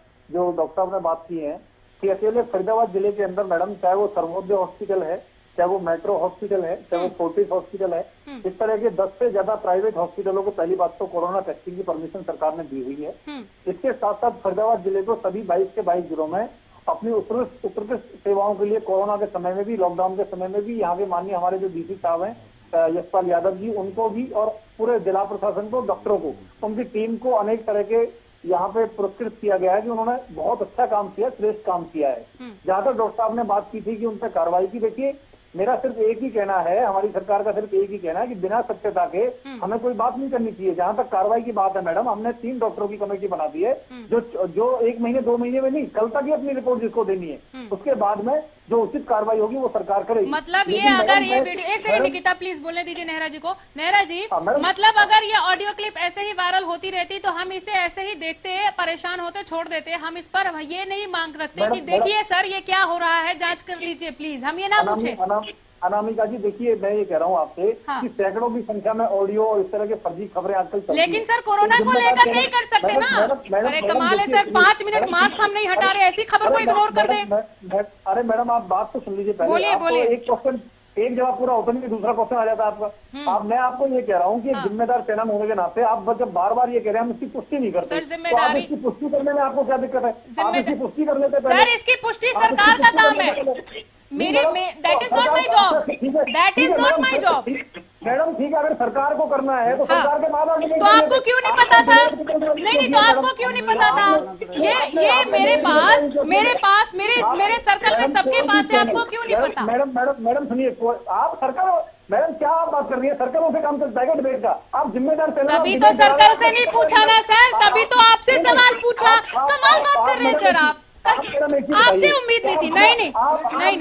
जो डॉक्टर साहब ने बात की है कि अकेले फरीदाबाद जिले के अंदर मैडम, चाहे वो सर्वोदय हॉस्पिटल है, चाहे वो मेट्रो हॉस्पिटल है, चाहे वो फोर्टिस हॉस्पिटल है, इस तरह के दस से ज्यादा प्राइवेट हॉस्पिटलों को पहली बात तो कोरोना टेस्टिंग की परमिशन सरकार ने दी हुई है। इसके साथ साथ फरीदाबाद जिले को सभी बाईस के बाईस जिलों में अपनी उत्कृष्ट उत्कृष्ट सेवाओं के लिए कोरोना के समय में भी, लॉकडाउन के समय में भी, यहाँ के माननीय हमारे जो डीसी साहब हैं यशपाल यादव जी, उनको भी और पूरे जिला प्रशासन को, डॉक्टरों को, उनकी टीम को अनेक तरह के यहाँ पे पुरस्कृत किया गया है कि उन्होंने बहुत अच्छा काम किया, श्रेष्ठ काम किया है। जहां तक डॉक्टर साहब ने बात की थी कि उन पर कार्रवाई की, देखिए मेरा सिर्फ एक ही कहना है, हमारी सरकार का सिर्फ एक ही कहना है कि बिना सत्यता के हमें कोई बात नहीं करनी चाहिए। जहां तक कार्रवाई की बात है मैडम, हमने तीन डॉक्टरों की कमेटी बना दी है जो जो एक महीने दो महीने में नहीं, कल तक ही अपनी रिपोर्ट जिसको देनी है, उसके बाद में जो उचित कार्रवाई होगी वो सरकार करेगी। मतलब ये अगर ये वीडियो, एक सेकंड निकिता प्लीज बोलने दीजिए नेहरा जी को। नेहरा जी, मतलब अगर ये ऑडियो क्लिप ऐसे ही वायरल होती रहती तो हम इसे ऐसे ही देखते, परेशान होते, छोड़ देते, हम इस पर ये नहीं मांग रखते कि देखिए सर ये क्या हो रहा है, जांच कर लीजिए प्लीज, हम ये ना पूछे। अनामिका जी देखिए, मैं ये कह रहा हूँ आपसे हाँ। कि सैकड़ों की संख्या में ऑडियो और इस तरह के फर्जी खबरें आजकल चलती हैं। लेकिन सर कोरोना को लेकर नहीं कर सकते ना। अरे कमाल है सर, पांच मिनट मास्क हम नहीं हटा रहे, ऐसी खबर को इग्नोर कर दे। अरे मैडम आप बात तो सुन लीजिए पहले। बोलिए बोलिए। एक क्वेश्चन एक जवाब पूरा होता नहीं, दूसरा क्वेश्चन आ जाता है आपका। आप मैं आपको ये कह रहा हूँ कि जिम्मेदार चैनल होने के नाते आप जब बार बार ये कह रहे हैं हम इसकी पुष्टि नहीं करते, तो आप इसकी पुष्टि करने में आपको क्या दिक्कत है? आप इसकी पुष्टि कर लेते हैं। सर इसकी पुष्टि सरकार का काम है, मेरे that is not my job, that is not my job. Madam ठीक है, अगर सरकार को करना है तो सरकार के बाद तो आपको क्यों नहीं पता था? नहीं नहीं, तो आपको क्यों नहीं पता था? ये ये मेरे पास मेरे पास मेरे मेरे सर्कल में सबके पास है, आपको क्यों नहीं पता? मैडम मैडम मैडम सुनिए, आप सरकार, मैडम क्या आप बात कर रही है? सर्कलों से काम चलता है डिबेट का, आप जिम्मेदार चैनल। तभी तो सर्कल से नहीं पूछा ना सर, तभी तो आपसे सवाल पूछा। कमाल बात कर रहे हैं सर आप, आपसे उम्मीद नहीं थी। नहीं नहीं नहीं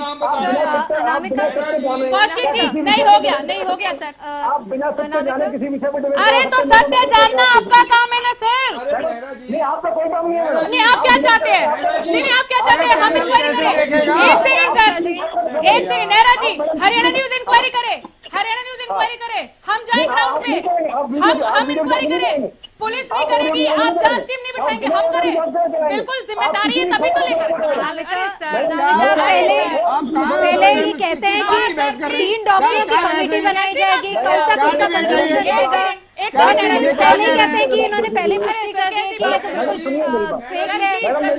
कौशिक जी, नहीं हो गया नहीं हो गया सर। आप बिना सत्य जाने किसी विषय पर। अरे तो सत्य जानना आपका काम है ना सर। नहीं आपका कोई काम नहीं है। नहीं आप क्या चाहते हैं? नहीं नहीं आप क्या चाहते हैं? हम इंक्वायरी करें। एक सेकंड सर, एक second Nehra ji, Haryana news inquiry करे, हरियाणा न्यूज इंक्वायरी करे, हम जाए ग्राउंड पे, हम हम इंक्वायरी करें। पुलिस नहीं करेगी, आप जांच टीम नहीं बिठाएंगे, हम करें। बिल्कुल जिम्मेदारी है, तभी तो लेकर। पहले पहले ही कहते हैं कि तीन डॉक्टरों की कमेटी बनाई जाएगी, कल तक उसका कंक्लूजन रहेगा। एक सेकंड, पहले ही कहते हैं कि इन्होंने पहले पुष्टि कर दी कि ये तो बिल्कुल फेक है।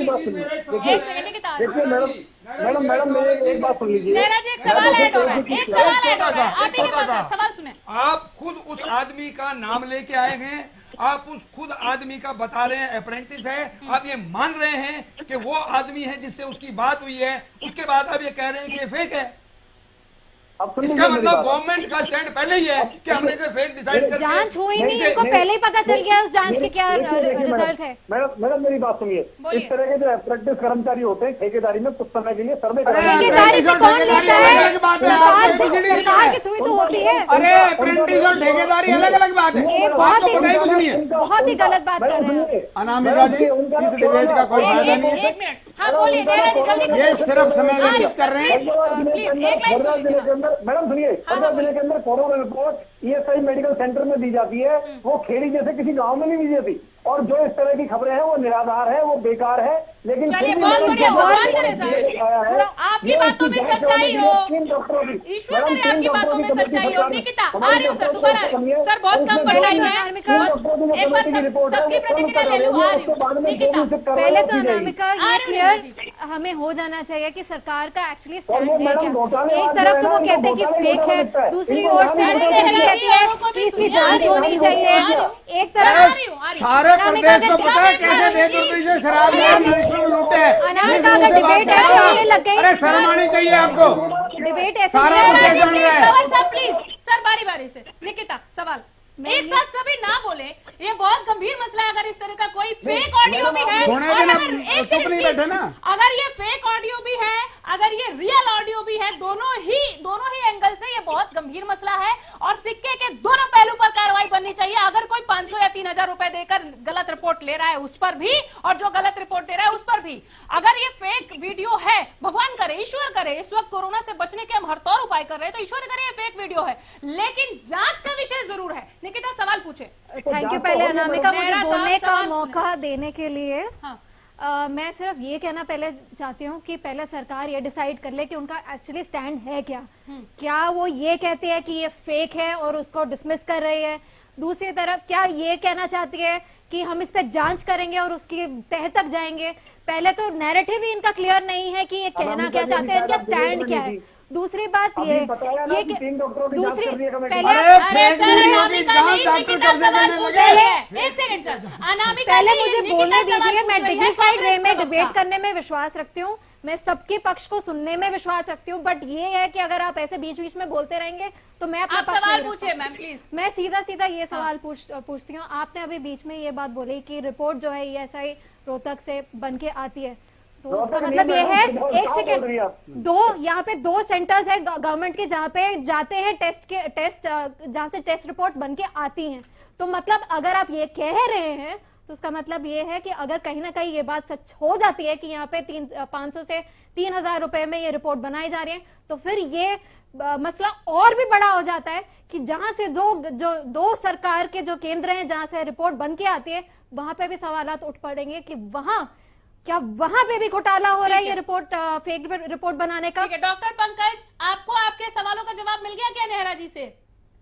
देखिए मैडम मैडम मैडम मेरी एक बात सुन लीजिए। नेहरा जी एक सवाल ऐड हो रहा है, एक सवाल ऐड हो रहा है, आप एक सवाल सुने। आप खुद उस आदमी का नाम लेके आए हैं, आप उस खुद आदमी का बता रहे हैं अप्रेंटिस है, आप ये मान रहे हैं कि वो आदमी है जिससे उसकी बात हुई है, उसके बाद आप ये कह रहे हैं कि फेक है। इसका मतलब गवर्नमेंट का स्टैंड पहले ही है कि हमने इसे फेक डिसाइड कर दिया। जांच हुई नहीं, इनको पहले ही पता चल गया उस जांच के क्या रिजल्ट है। मैडम मैडम मेरी बात सुनिए, इस तरह के जो अप्रेंटिस कर्मचारी होते हैं ठेकेदारी में कुछ समय के लिए सर्वे ठेकेदारी से कौन लेता है? सरकार के थ्रू तो होती है। अरे अप्रेंटिस और ठेकेदारी अलग अलग बात है, ये बहुत ही बहुत ही गलत बात कर रहे हैं अनामिका जी। इस डिबेट का कोई फायदा नहीं है। हाँ, बोलिए, ये सिर्फ समय व्यतीत कर रहे हैं। मैडम सुनिए, फरीदाबाद जिले के अंदर corona report ESI medical centre में दी जाती है, वो खेड़ी जैसे किसी गांव में नहीं दी जाती। और जो इस तरह की खबरें हैं वो निराधार है, वो बेकार है। लेकिन आपकी बातों में सच्चाई हो, ईश्वर करे आपकी बातों में सच्चाई हो। निकिता आ रही हूँ सर, दोबारा सर, बहुत कम टाइम है, एक बार सबकी प्रतिक्रिया ले लो। आ रही हूँ निकिता। पहले तो अनामिका ये क्लियर हमें हो जाना चाहिए कि सरकार का एक्चुअली स्टैंड है क्या। एक तरफ तो वो कहते हैं कि फेक है, दूसरी ओर से कहती है कि इसकी जांच होनी चाहिए। एक तरफ सारे प्रदेश को पता है कैसे बेतुर्ती शराब लूटे हैं। अरे शर्म आनी चाहिए आपको। डिबेट ऐसे सारा प्रदेश जान रहा है। प्लीज सर, बारी बारी से निकिता सवाल एक साथ सभी ना बोले, ये बहुत गंभीर मसला है। अगर इस तरह का कोई फेक ऑडियो भी है, चुप नहीं बैठे ना, अगर ये फेक ऑडियो भी है, अगर ये रियल ऑडियो भी है, दोनों ही दोनों ही एंगल से ये बहुत गंभीर मसला है और सिक्के के दोनों पहलू पर कार्रवाई बननी चाहिए। अगर कोई पांच सौ या तीन हजार रुपए देकर गलत रिपोर्ट ले रहा है उस पर भी, और जो गलत रिपोर्ट दे रहा है उस पर भी। अगर ये फेक वीडियो है, भगवान करे, ईश्वर करे, इस वक्त कोरोना से बचने के हम हर तौर उपाय कर रहे हैं, तो ईश्वर करे ये फेक वीडियो है, लेकिन जांच का विषय जरूर है। निकिता सवाल पूछे। थैंक यू पहले अनामिका मुझे बोलने का मौका देने के लिए। हाँ। Uh, मैं सिर्फ ये कहना पहले चाहती हूँ कि पहले सरकार ये डिसाइड कर ले कि उनका एक्चुअली स्टैंड है क्या। क्या वो ये कहते हैं कि ये फेक है और उसको डिसमिस कर रही है, दूसरी तरफ क्या ये कहना चाहती है कि हम इस पे जांच करेंगे और उसकी तह तक जाएंगे। पहले तो नैरेटिव ही इनका क्लियर नहीं है कि ये कहना क्या चाहते हैं, इनका स्टैंड क्या है। दूसरी बात ये ये कि दूसरी पहले एक सेकंड सर, पहले मुझे बोलने दीजिए। मैं डिग्निफाइड वे में डिबेट करने में विश्वास रखती हूँ, मैं सबके पक्ष को सुनने में विश्वास रखती हूँ, बट ये है कि अगर आप ऐसे बीच बीच में बोलते रहेंगे तो मैं अपना पक्ष सवाल पूछिए मैम प्लीज। मैं सीधा सीधा ये सवाल पूछ पूछती हूँ। आपने अभी बीच में ये बात बोली कि रिपोर्ट जो है ईएसआई रोहतक से बन के आती है, तो उसका मतलब ये है, एक सेकेंड, दो यहाँ पे दो सेंटर्स है गवर्नमेंट के जहाँ पे जाते हैं टेस्ट के टेस्ट जहाँ से टेस्ट रिपोर्ट्स बन के आती हैं। तो मतलब अगर आप ये कह रहे हैं तो उसका मतलब ये है कि अगर कहीं ना कहीं ये बात सच हो जाती है कि यहाँ पे तीन पांच सौ से तीन हजार रुपए में ये रिपोर्ट बनाई जा रही है, तो फिर ये आ, मसला और भी बड़ा हो जाता है कि जहां से दो जो दो सरकार के जो केंद्र हैं जहां से रिपोर्ट बन के आती है, वहां पे भी सवालात उठ पड़ेंगे कि वहां क्या वहां पे भी घोटाला हो रहा है ये रिपोर्ट फेक रिपोर्ट बनाने का। डॉक्टर पंकज, आपको आपके सवालों का जवाब मिल गया क्या नेहरा जी से?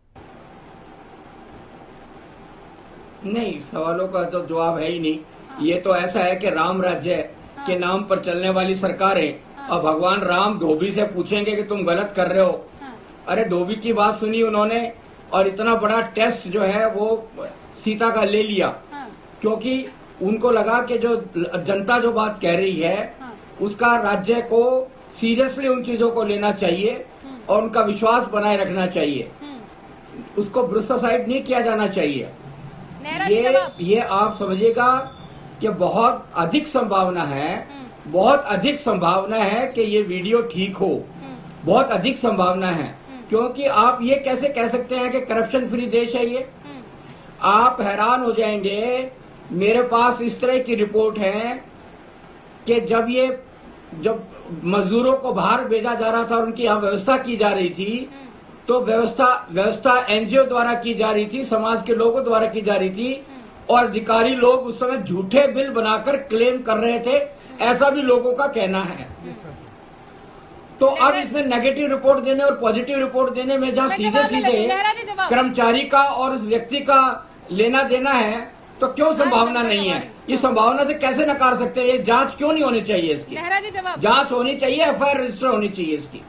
नहीं, सवालों का तो जवाब है ही नहीं। हाँ। ये तो ऐसा है कि राम राज्य हाँ। के नाम पर चलने वाली सरकारें हाँ। और भगवान राम धोबी से पूछेंगे कि तुम गलत कर रहे हो। हाँ। अरे धोबी की बात सुनी उन्होंने और इतना बड़ा टेस्ट जो है वो सीता का ले लिया, हाँ। क्योंकि उनको लगा कि जो जनता जो बात कह रही है हाँ। उसका राज्य को सीरियसली उन चीजों को लेना चाहिए और उनका विश्वास बनाए रखना चाहिए, उसको ब्रुस्सासाइड नहीं किया जाना चाहिए। ये ये आप समझिएगा कि बहुत अधिक संभावना है, बहुत अधिक संभावना है कि ये वीडियो ठीक हो, बहुत अधिक संभावना है। क्योंकि आप ये कैसे कह सकते हैं कि करप्शन फ्री देश है ये? आप हैरान हो जाएंगे। मेरे पास इस तरह की रिपोर्ट है कि जब ये जब मजदूरों को बाहर भेजा जा रहा था और उनकी यहाँ व्यवस्था की जा रही थी, तो व्यवस्था व्यवस्था एनजीओ द्वारा की जा रही थी, समाज के लोगों द्वारा की जा रही थी और अधिकारी लोग उस समय झूठे बिल बनाकर क्लेम कर रहे थे, ऐसा भी लोगों का कहना है। तो अब इसमें नेगेटिव रिपोर्ट देने और पॉजिटिव रिपोर्ट देने में जहाँ सीधे सीधे कर्मचारी का और उस व्यक्ति का लेना देना है, तो क्यों संभावना नहीं है? इस संभावना से कैसे नकार सकते हैं? ये जांच क्यों नहीं होनी चाहिए? इसकी जांच होनी चाहिए, एफआईआर रजिस्टर होनी चाहिए इसकी।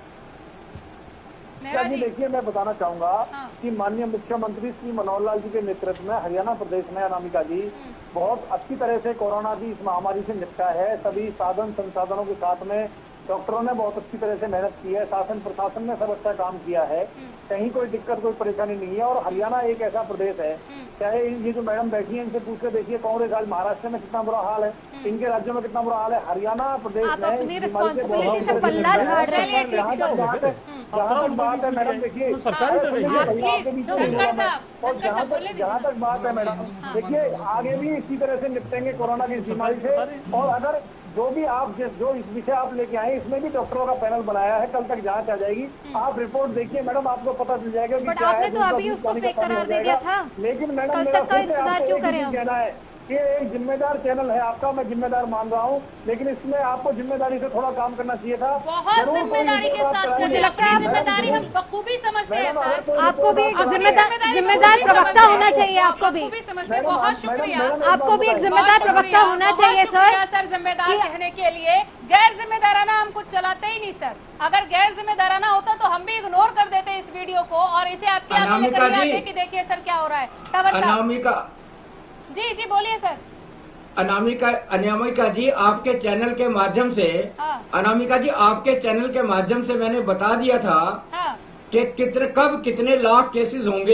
जी देखिए, मैं बताना चाहूंगा हाँ। कि माननीय मुख्यमंत्री श्री मनोहर लाल जी के नेतृत्व में हरियाणा प्रदेश में अनामिका जी बहुत अच्छी तरह से कोरोना की इस महामारी से निपटा है। सभी साधन संसाधनों के साथ में डॉक्टरों ने बहुत अच्छी तरह से मेहनत की है, शासन प्रशासन ने सब अच्छा काम किया है, कहीं कोई दिक्कत कोई परेशानी नहीं है। और हरियाणा एक ऐसा प्रदेश है, चाहे ये जो मैडम बैठी है इनसे पूछ कर देखिए कांग्रेस आज महाराष्ट्र में कितना बुरा हाल है, इनके राज्यों में कितना बुरा हाल है, हरियाणा प्रदेश में जहाँ तक बात है मैडम देखिए, और जहाँ तक जहाँ तक बात है मैडम देखिए, आगे भी इसी तरह से निपटेंगे कोरोना की बीमारी से। और अगर जो भी आप जिस जो इस विषय आप लेके आए इसमें भी डॉक्टरों का पैनल बनाया है, कल तक जांच आ जाएगी। आप रिपोर्ट देखिए मैडम, आपको पता चल जाएगा कि क्या आपने है। तो अभी उसको फेक करार दे दिया था, लेकिन मैडम कल मेरा तक का इंतजार क्यों करें हम? कहना है कि एक जिम्मेदार चैनल है आपका, मैं जिम्मेदार मान रहा हूँ, लेकिन इसमें आपको जिम्मेदारी से थोड़ा काम करना चाहिए था। बहुत जिम्मेदारी के साथ, मुझे लगता है जिम्मेदारी हम बखूबी समझते हैं सर। आपको भी एक जिम्मेदार जिम्मेदार प्रवक्ता होना चाहिए, आपको भी समझते हैं। बहुत शुक्रिया, आपको भी एक जिम्मेदार प्रवक्ता होना चाहिए सर। सर जिम्मेदार कहने के लिए, गैर जिम्मेदाराना हम कुछ चलाते ही नहीं सर। अगर गैर जिम्मेदाराना होता तो हम भी इग्नोर कर देते इस वीडियो को और इसे आपके आगे लेकर आते कि देखिए सर क्या हो रहा है। अनामिका जी जी बोलिए सर। अनामिका अनामिका जी आपके चैनल के माध्यम से हाँ। अनामिका जी आपके चैनल के माध्यम से मैंने बता दिया था हाँ। कि कितने कब कितने लाख केसेस होंगे।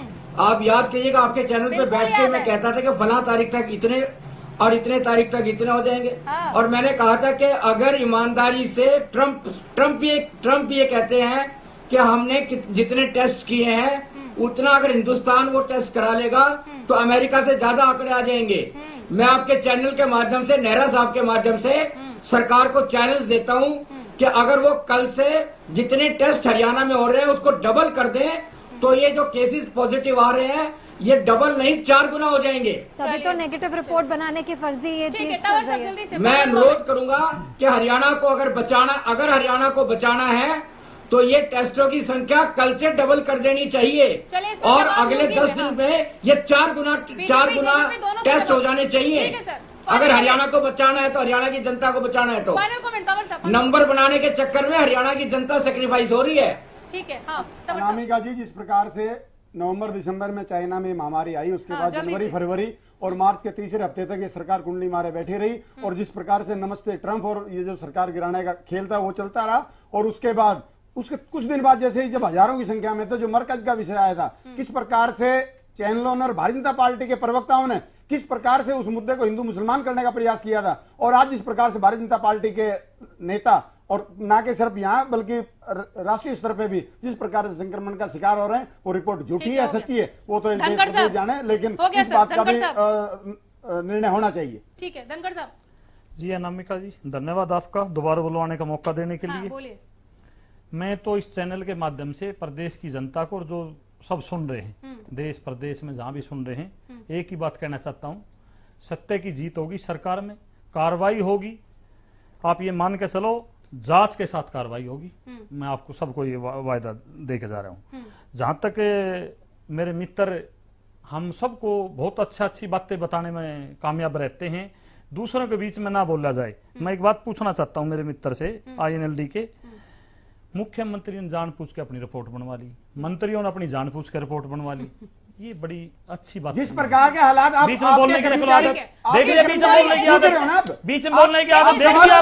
आप याद कीजिएगा, आपके चैनल पे बैठ के मैं कहता था कि फला तारीख तक इतने और इतने तारीख तक इतने हो जाएंगे। हाँ। और मैंने कहा था कि अगर ईमानदारी से ट्रंप ट्रंप ये ट्रंप ये कहते हैं कि हमने जितने टेस्ट किए हैं उतना अगर हिंदुस्तान वो टेस्ट करा लेगा तो अमेरिका से ज्यादा आंकड़े आ जाएंगे। मैं आपके चैनल के माध्यम से, नेहरा साहब के माध्यम से सरकार को चैलेंज देता हूं कि अगर वो कल से जितने टेस्ट हरियाणा में हो रहे हैं उसको डबल कर दें तो ये जो केसेस पॉजिटिव आ रहे हैं ये डबल नहीं चार गुना हो जाएंगे। तभी तो नेगेटिव रिपोर्ट बनाने की फर्जी ये चीज चल रही है। मैं अनुरोध करूंगा कि हरियाणा को अगर बचाना अगर हरियाणा को बचाना है तो ये टेस्टों की संख्या कल से डबल कर देनी चाहिए और अगले दस दिन में ये चार गुना चार गुना टेस्ट हो जाने चाहिए। अगर हरियाणा को बचाना है तो हरियाणा की जनता को बचाना है तो नंबर बनाने के चक्कर में हरियाणा की जनता सेक्रीफाइस हो रही है। ठीक है। हाँ, अनामिका जी, जिस प्रकार से नवंबर दिसंबर में चाइना में महामारी आई, उसके हाँ, बाद जनवरी फरवरी और मार्च के तीसरे हफ्ते तक ये सरकार कुंडली मारे बैठी रही और जिस प्रकार से नमस्ते ट्रंप और ये जो सरकार गिराने का खेल था वो चलता रहा और उसके बाद उसके कुछ दिन बाद जैसे ही जब हजारों की संख्या में तो जो मरकज का विषय आया था, किस प्रकार से चैनलों ने और भारतीय जनता पार्टी के प्रवक्ताओं ने किस प्रकार से उस मुद्दे को हिंदू मुसलमान करने का प्रयास किया था और आज जिस प्रकार से भारतीय जनता पार्टी के नेता और ना के सिर्फ यहाँ बल्कि राष्ट्रीय स्तर पे भी जिस प्रकार से संक्रमण का शिकार हो रहे हैं, वो रिपोर्ट झूठी है सच्ची है वो तो देश जाने, लेकिन इस बात का भी निर्णय होना चाहिए। ठीक है धनखड़ साहब। जी अनामिका जी, धन्यवाद आपका दोबारा बुलवाने का मौका देने के लिए। बोलिए। मैं तो इस चैनल के माध्यम से प्रदेश की जनता को और जो सब सुन रहे हैं देश प्रदेश में जहां भी सुन रहे हैं, एक ही बात कहना चाहता हूं, सत्य की जीत होगी, सरकार में कार्रवाई होगी। आप ये मान के चलो जांच के साथ कार्रवाई होगी। मैं आपको सबको ये वायदा दे के जा रहा हूं। जहां तक मेरे मित्र हम सबको बहुत अच्छा अच्छी बातें बताने में कामयाब रहते हैं, दूसरों के बीच में ना बोला जाए। मैं एक बात पूछना चाहता हूं मेरे मित्र से, आईएनएलडी के मुख्यमंत्री ने जानबूझ के अपनी रिपोर्ट बनवा ली, मंत्रियों ने अपनी जानबूझ के रिपोर्ट बनवा ली, ये बड़ी अच्छी बात। जिस प्रकार के हालात आप बीच में बोलने की आदत देख लिया, बीच में बोलने की आदत बीच में बोलने की आदत देख लिया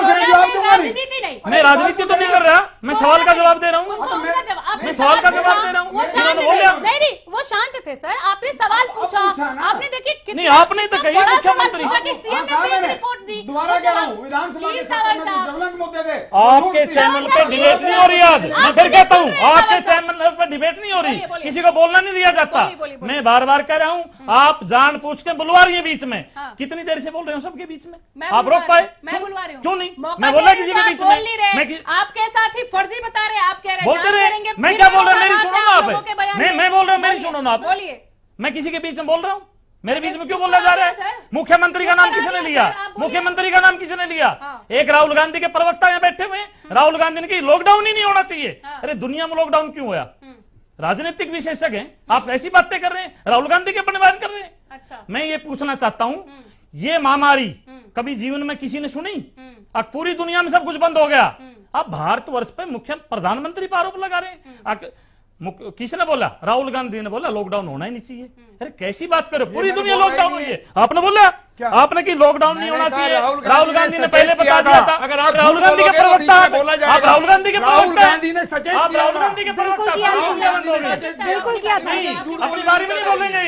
आपने। मैं राजनीति तो नहीं कर रहा, मैं सवाल का जवाब दे रहा हूँ, मैं सवाल का जवाब दे रहा हूँ। नहीं नहीं वो शांत थे सर, आपने सवाल पूछा, आपने देखिए नहीं आपने तो कही मुख्यमंत्री सीएम ने रिपोर्ट दी। दोबारा कह रहा हूँ, विधानसभा के सत्र में जो ज्वलंत मुद्दे थे आपके चैनल पे डिबेट नहीं हो रही आज। मैं फिर कहता हूँ आपके चैनल पे डिबेट नहीं हो रही, किसी को बोलना नहीं दिया जाता। मैं बार बार कह रहा हूँ आप जान पूछ के बुलवा रही है बीच में। हाँ। कितनी देर से बोल रहे हो सबके बीच में, आप रोक पाए? मैं बुलवा रही हूँ। क्यों नहीं? मैं बोला किसी के बीच में मैं कि... आपके साथ ही फर्जी बता रहे, आप कह रहे बोलते रहे। मैं क्या बोल रहा हूँ मेरी सुनो ना आप, नहीं मैं बोल रहा हूँ मेरी सुनो ना आप। बोलिए। मैं किसी के बीच में बोल रहा हूँ, मेरे बीच में क्यों बोला जा रहा है? मुख्यमंत्री का नाम किसने लिया? मुख्यमंत्री का नाम किसने लिया? एक राहुल गांधी के प्रवक्ता यहाँ बैठे हुए, राहुल गांधी ने कहा लॉकडाउन ही नहीं होना चाहिए। अरे दुनिया में लॉकडाउन क्यों हुआ? राजनीतिक विशेषज्ञ हैं, आप ऐसी बातें कर रहे हैं, राहुल गांधी के बयान कर रहे हैं। अच्छा। मैं ये पूछना चाहता हूं, ये महामारी कभी जीवन में किसी ने सुनी? अब पूरी दुनिया में सब कुछ बंद हो गया, अब भारतवर्ष पे मुख्य प्रधानमंत्री पर आरोप लगा रहे हैं। किसने बोला? राहुल गांधी ने बोला लॉकडाउन होना ही नहीं चाहिए। अरे कैसी बात करो, पूरी दुनिया लॉकडाउन हुई है, आपने बोला आपने कि लॉकडाउन नहीं होना चाहिए। राहुल गांधी ने पहले बता दिया था। अगर आप राहुल गांधी के प्रवक्ता आप राहुल गांधी के प्रवक्ता आप राहुल गांधी के प्रवक्ता बिल्कुल किया था। नहीं, अपनी बारे में नहीं बोलेंगे ये।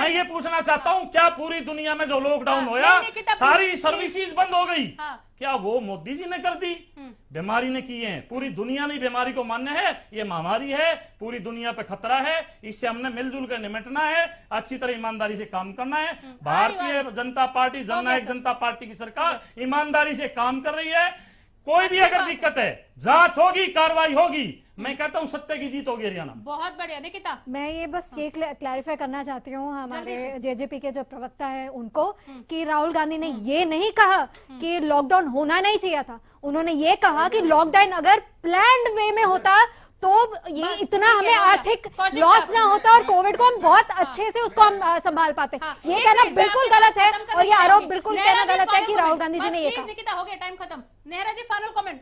मैं ये पूछना चाहता हूँ, क्या पूरी दुनिया में जो लॉकडाउन होया सारी सर्विसेज बंद हो गई? क्या वो मोदी जी ने कर दी? बीमारी ने की है। पूरी दुनिया ने बीमारी को मान्य है, ये महामारी है, पूरी दुनिया पे खतरा है, इससे हमने मिलजुल कर निपटना है, अच्छी तरह ईमानदारी से काम करना है। भारतीय जनता पार्टी, जननायक जनता पार्टी की सरकार ईमानदारी से काम कर रही है। कोई भी अगर दिक्कत है, जांच होगी, कार्रवाई होगी। मैं कहता हूँ सत्य की जीत होगी हरियाणा। बहुत बढ़िया निकिता। मैं ये बस ये क्लैरिफाई करना चाहती हूँ हमारे जेजेपी के जो प्रवक्ता है उनको, कि राहुल गांधी ने ये नहीं कहा कि लॉकडाउन होना नहीं चाहिए था। उन्होंने ये कहा कि लॉकडाउन अगर प्लान्ड वे में होता तो ये इतना हमें आर्थिक लॉस ना होता और कोविड को हम बहुत अच्छे से उसको हम संभाल पाते। ये कहना बिल्कुल गलत है और ये आरोप बिल्कुल कहना गलत है कि राहुल गांधी जी ने ये कहा। निकिता हो गया टाइम खत्म। Nehra ji final comment.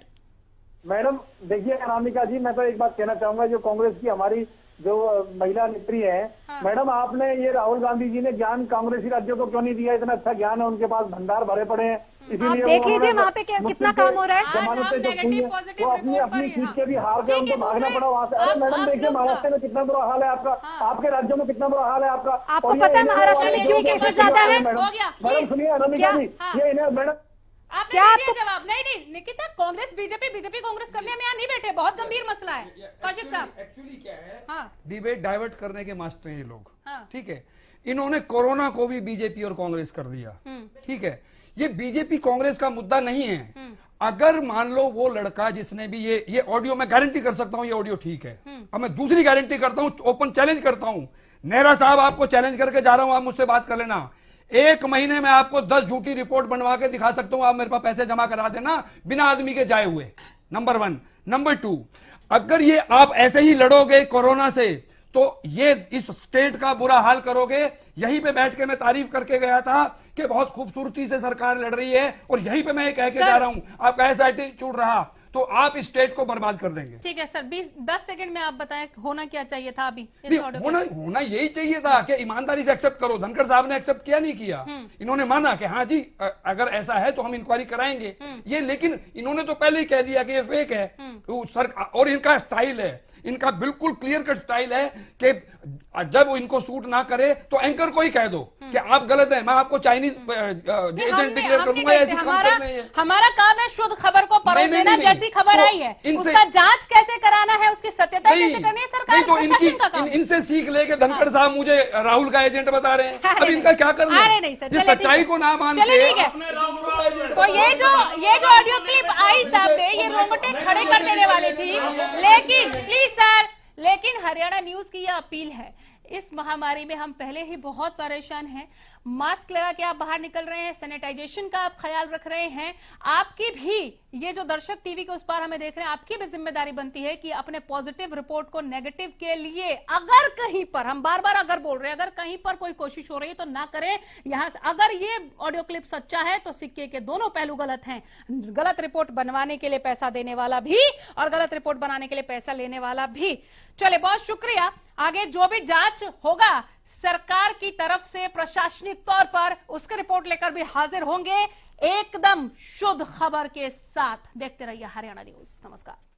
Madam देखिए अनामिका जी, मैं तो एक बात कहना चाहूंगा, जो कांग्रेस की हमारी जो महिला नेत्री है, हाँ। मैडम आपने ये राहुल गांधी जी ने ज्ञान कांग्रेसी राज्यों को क्यों नहीं दिया? इतना अच्छा ज्ञान है उनके पास, भंडार भरे पड़े हैं। इसीलिए देख लीजिए वहाँ पे कितना काम हो रहा है। जमानतें जो खुली है वो अपनी अपनी सीट के भी हार गए, उनको भागना पड़ा वहाँ से। अरे मैडम देखिए महाराष्ट्र में कितना बुरा हाल है आपका, आपके राज्यों में कितना बुरा हाल है आपका। आपको पता है महाराष्ट्र में क्यों केसेस ज्यादा है? मैडम सुनिए अनामिका जी, ये इन्हें मैडम आपने क्या आपको जवाब? नहीं नहीं निकिता, कांग्रेस बीजेपी बीजेपी कांग्रेस करने हम यहाँ नहीं बैठे, बहुत गंभीर मसला है। कौशिक साहब एक्चुअली क्या है, हाँ। डिबेट डाइवर्ट करने के मास्टर हैं ये लोग, हाँ। ठीक है। इन्होंने कोरोना को भी बीजेपी और कांग्रेस कर दिया, ठीक है। ये बीजेपी कांग्रेस का मुद्दा नहीं है। अगर मान लो वो लड़का जिसने भी ये ये ऑडियो, मैं गारंटी कर सकता हूं ये ऑडियो ठीक है। अब मैं दूसरी गारंटी करता हूं, ओपन चैलेंज करता हूं, नेहरा साहब आपको चैलेंज करके जा रहा हूं, आप मुझसे बात कर लेना। एक महीने में आपको दस झूठी रिपोर्ट बनवा के दिखा सकता हूं, आप मेरे पास पैसे जमा करा देना बिना आदमी के जाए हुए। Number one. नंबर टू, अगर ये आप ऐसे ही लड़ोगे कोरोना से तो ये इस स्टेट का बुरा हाल करोगे। यहीं पे बैठ के मैं तारीफ करके गया था कि बहुत खूबसूरती से सरकार लड़ रही है, और यहीं पे मैं कह के जा रहा हूं आपका ऐसा एटीट्यूड रहा तो आप इस स्टेट को बर्बाद कर देंगे। ठीक है सर, बीस दस सेकंड में आप बताएं होना क्या चाहिए था अभी? होना होना यही चाहिए था कि ईमानदारी से एक्सेप्ट करो। धनखड़ साहब ने एक्सेप्ट किया, नहीं किया। इन्होंने माना कि हाँ जी अगर ऐसा है तो हम इंक्वायरी कराएंगे ये, लेकिन इन्होंने तो पहले ही कह दिया कि ये फेक है। सर, और इनका स्टाइल है, इनका बिल्कुल क्लियर कट स्टाइल है कि जब इनको सूट ना करे तो एंकर को ही कह दो कि आप गलत हैं, मैं आपको चाइनीज एजेंट डिक्लेयर कर दूंगा। ऐसी हमारा, हमारा काम है शुद्ध खबर को परोस देना। जैसी खबर आई है उसका जांच कैसे कराना है, उसकी सत्यता कैसे करनी है, सरकार तो इनकी इनसे सीख लेके धनखड़ साहब मुझे राहुल का एजेंट बता रहे हैं। अब इनका क्या करना है? जिस सच्चाई को ना मान के। तो ये जो ये जो ऑडियो क्लिप आई सामने, ये रोंगटे खड़े कर देने वाली थी, लेकिन प्लीज सर, लेकिन हरियाणा न्यूज की यह अपील है, इस महामारी में हम पहले ही बहुत परेशान हैं। मास्क लगा के आप बाहर निकल रहे हैं, सैनिटाइजेशन का आप ख्याल रख रहे हैं। आपकी भी, ये जो दर्शक टीवी के उस पार हमें देख रहे हैं, आपकी भी जिम्मेदारी बनती है कि अपने पॉजिटिव रिपोर्ट को नेगेटिव के लिए अगर कहीं पर, हम बार बार अगर बोल रहे हैं, अगर कहीं पर कोई कोशिश हो रही है तो ना करें। यहां से अगर ये ऑडियो क्लिप सच्चा है तो सिक्के के दोनों पहलू गलत हैं। गलत रिपोर्ट बनवाने के लिए पैसा देने वाला भी और गलत रिपोर्ट बनाने के लिए पैसा लेने वाला भी। चले, बहुत शुक्रिया। आगे जो भी जांच होगा सरकार की तरफ से प्रशासनिक तौर पर, उसकी रिपोर्ट लेकर भी हाजिर होंगे एकदम शुद्ध खबर के साथ। देखते रहिए हरियाणा न्यूज। नमस्कार।